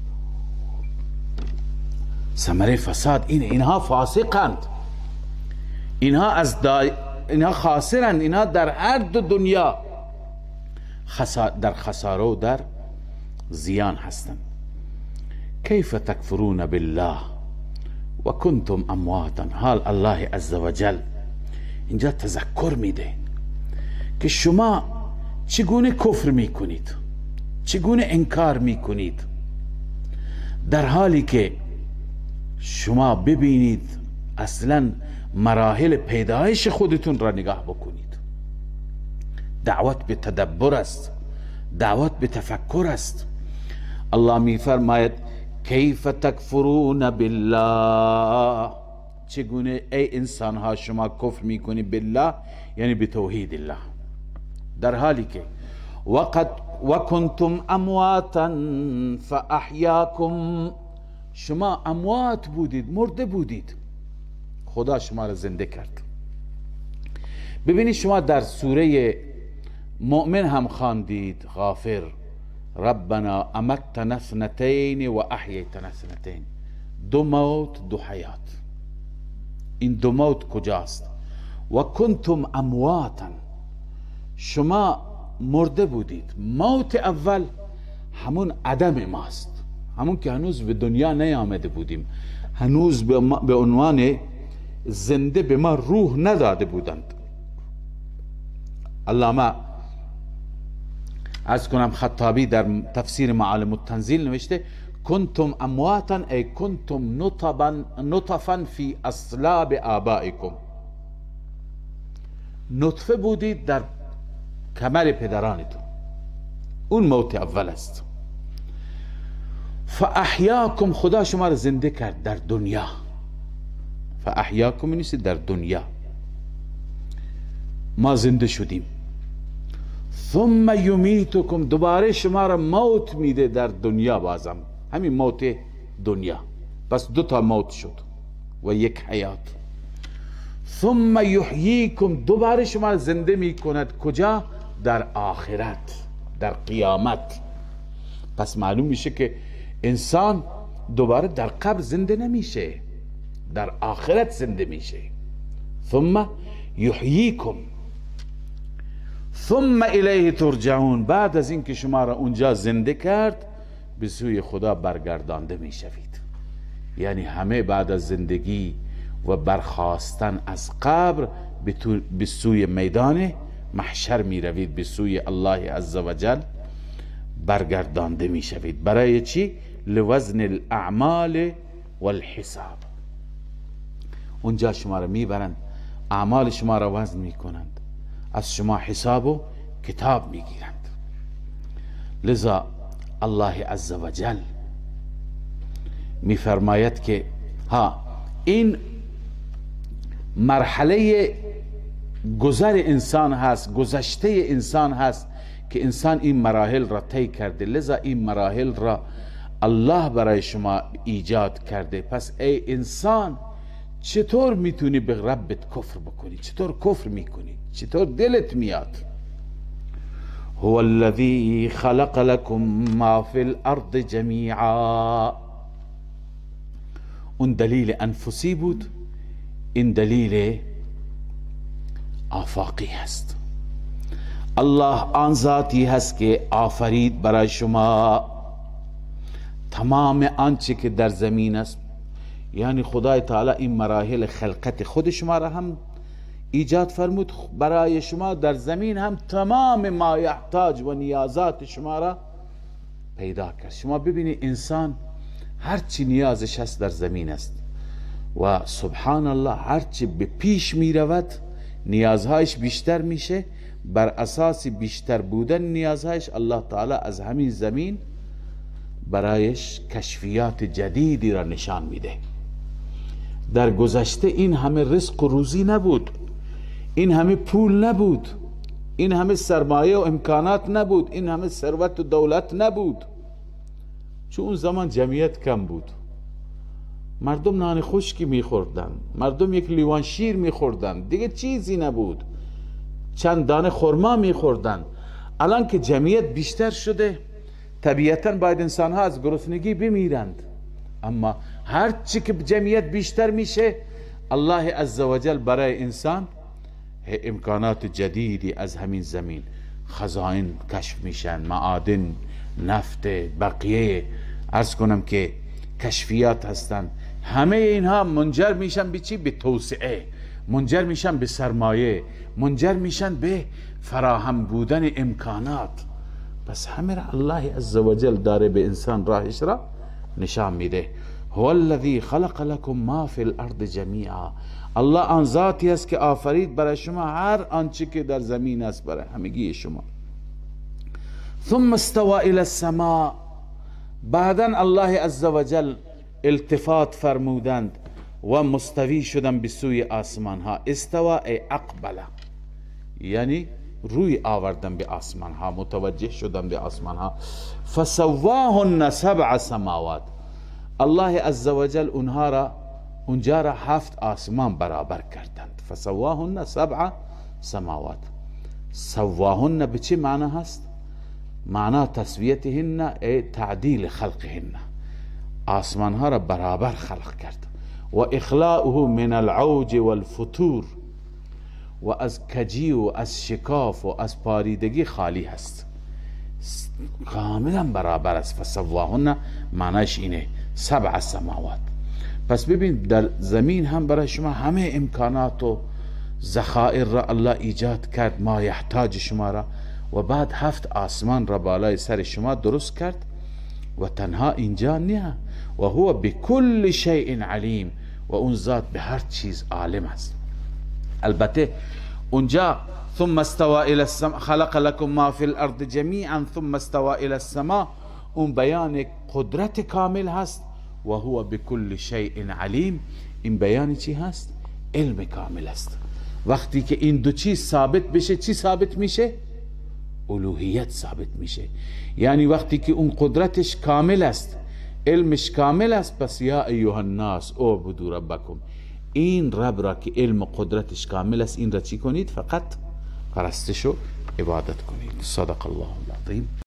ثمره فساد اینه، اینها فاسقند، اینها از دا... اینها خاسرند، اینها در هر دو دنیا خسا... در خساره و در زیان هستند. کیف تکفرون بالله و کنتم امواتا. حال الله عزوجل اینجا تذکر میده که شما چگونه کفر میکنید، چگونه انکار میکنید، در حالی که شما ببینید اصلا مراحل پیدایش خودتون را نگاه بکنید. دعوت به تدبر است، دعوت به تفکر است. الله می فرماید کیف تکفرون بالله، چگونه ای انسان ها شما کفر میکنی بالله یعنی به توحید الله، در حالی که وقد وکنتم امواتا فاحیاکم، شما اموات بودید، مرده بودید، خدا شما را زنده کرد. ببینید شما در سوره مؤمن هم خواندید، غافر، ربنا امتنا اثنتین و احییتنا اثنتین، دو موت دو حیات. این دو موت کجاست؟ و کنتم امواتا، شما مرده بودید. موت اول همون عدم ماست، همون که هنوز به دنیا نیامده بودیم، هنوز به عنوان زنده به ما روح نداده بودند. علامه از کنم خطابی در تفسیر معالم التنزیل نوشته کنتم امواتا ای کنتم نطفا نطفا فی اصلاب آبائکم، نطفه بودید در کمر پدرانتون، اون موت اول است. فاحیاکم، خدا شما را زنده کرد در دنیا. فاحیاکم نیست در دنیا، ما زنده شدیم. ثم یمیتکم، دوباره شما را موت میده در دنیا، بازم همین موت دنیا، پس دو تا موت شد و یک حیات. ثم یحییکم، دوباره شما را زنده میکند کجا؟ در آخرت، در قیامت. پس معلوم میشه که انسان دوباره در قبر زنده نمیشه، در آخرت زنده میشه. ثم یحییکم ثم الیه ترجعون، بعد از اینکه شما را اونجا زنده کرد به سوی خدا برگردانده میشوید. یعنی همه بعد از زندگی و برخاستن از قبر به سوی میدان محشر می روید، به سوی الله عزوجل برگردانده می شوید. برای چی؟ لوزن الاعمال والحساب. اونجا شما را می برند، اعمال شما را وزن می کنند، از شما حساب و کتاب می گیرند. لذا الله عزوجل می فرماید که ها این مرحله گذر انسان هست، گذشته انسان هست که انسان این مراحل را طی کرده. لذا این مراحل را الله برای شما ایجاد کرده. پس ای انسان چطور میتونی به ربت کفر بکنی؟ چطور کفر میکنی؟ چطور دلت میاد؟ هو الذی خلق لكم ما فی الارض جمیعا. اون دلیل انفسی بود، این دلیل آفاقی هست. الله آن ذاتی هست که آفرید برای شما تمام آنچه که در زمین است. یعنی خدای تعالی این مراحل خلقت خود شما را هم ایجاد فرمود، برای شما در زمین هم تمام ما یحتاج و نیازات شما را پیدا کرد. شما ببینید انسان هرچی نیازش هست در زمین است و سبحان الله هرچی به پیش می رود نیازهایش بیشتر میشه. بر اساس بیشتر بودن نیازهایش الله تعالی از همین زمین برایش کشفیات جدیدی را نشان میده. در گذشته این همه رزق و روزی نبود، این همه پول نبود، این همه سرمایه و امکانات نبود، این همه ثروت و دولت نبود، چون اون زمان جمعیت کم بود. مردم نان خشکی میخوردن، مردم یک لیوان شیر میخوردن، دیگه چیزی نبود، چند دانه خرما میخوردن. الان که جمعیت بیشتر شده طبیعتا باید انسان ها از گرسنگی بمیرند، اما هر چی که جمعیت بیشتر میشه الله عزوجل برای انسان امکانات جدیدی از همین زمین، خزائن کشف میشن، معادن، نفت، بقیه عرض کنم که کشفیات هستند. همه اینها منجر میشن به چی؟ به توسعه، منجر میشن به سرمایه، منجر میشن به فراهم بودن امکانات. پس همه را الله عزوجل داره به انسان راهش را نشان میده. هو الذی خلق لكم ما فی الارض جمیعا. الله آن ذاتی است که آفرید برای شما هر آنچه که در زمین است برای همگی شما. ثم استوى الى السماء. بعدا الله عزوجل التفات فرمودند و مستوی شدن به سوی آسمان ها. استوا ای اقبله، یعنی روی آوردن به آسمان ها، متوجه شدن به آسمان ها. فسواهن سبع سماوات. الله عزوجل اونها را اونجا را هفت آسمان برابر کردند. فسواهن سبع سماوات. سواهن به چه معنی هست؟ معنی تسویتهن ای تعدیل خلقهن، آسمان ها را برابر خلق کرد. و اخلاؤه من العوج والفتور، و از کجی و از شکاف و از پاریدگی خالی هست، کاملا برابر است. فسواهن معنیش اینه، سبع سماوات. پس ببین در زمین هم برای شما همه امکانات و ذخایر را الله ایجاد کرد، ما یحتاج شما را، و بعد هفت آسمان را بالای سر شما درست کرد. و تنها اینجا نه، و هو بكل شیء علیم، و اون ذات به هر چیز عالم است. البته اونجا ثم استوى الى السماء خلق لكم ما في الارض جميعا ثم استوى الى السماء، اون بیان قدرت کامل هست. و هو بكل شیء علیم، این بیان چی هست؟ علم کامل است. وقتی که این دو چیز ثابت بشه چی ثابت میشه؟ الوهیت ثابت میشه. یعنی وقتی که اون قدرتش کامل است، علمش کامل است، پس یا ایها الناس اعبدوا ربکم، این رب را که علم و قدرتش کامل است این را چی کنید؟ فقط پرستش و عبادت کنید. صدق الله العظیم.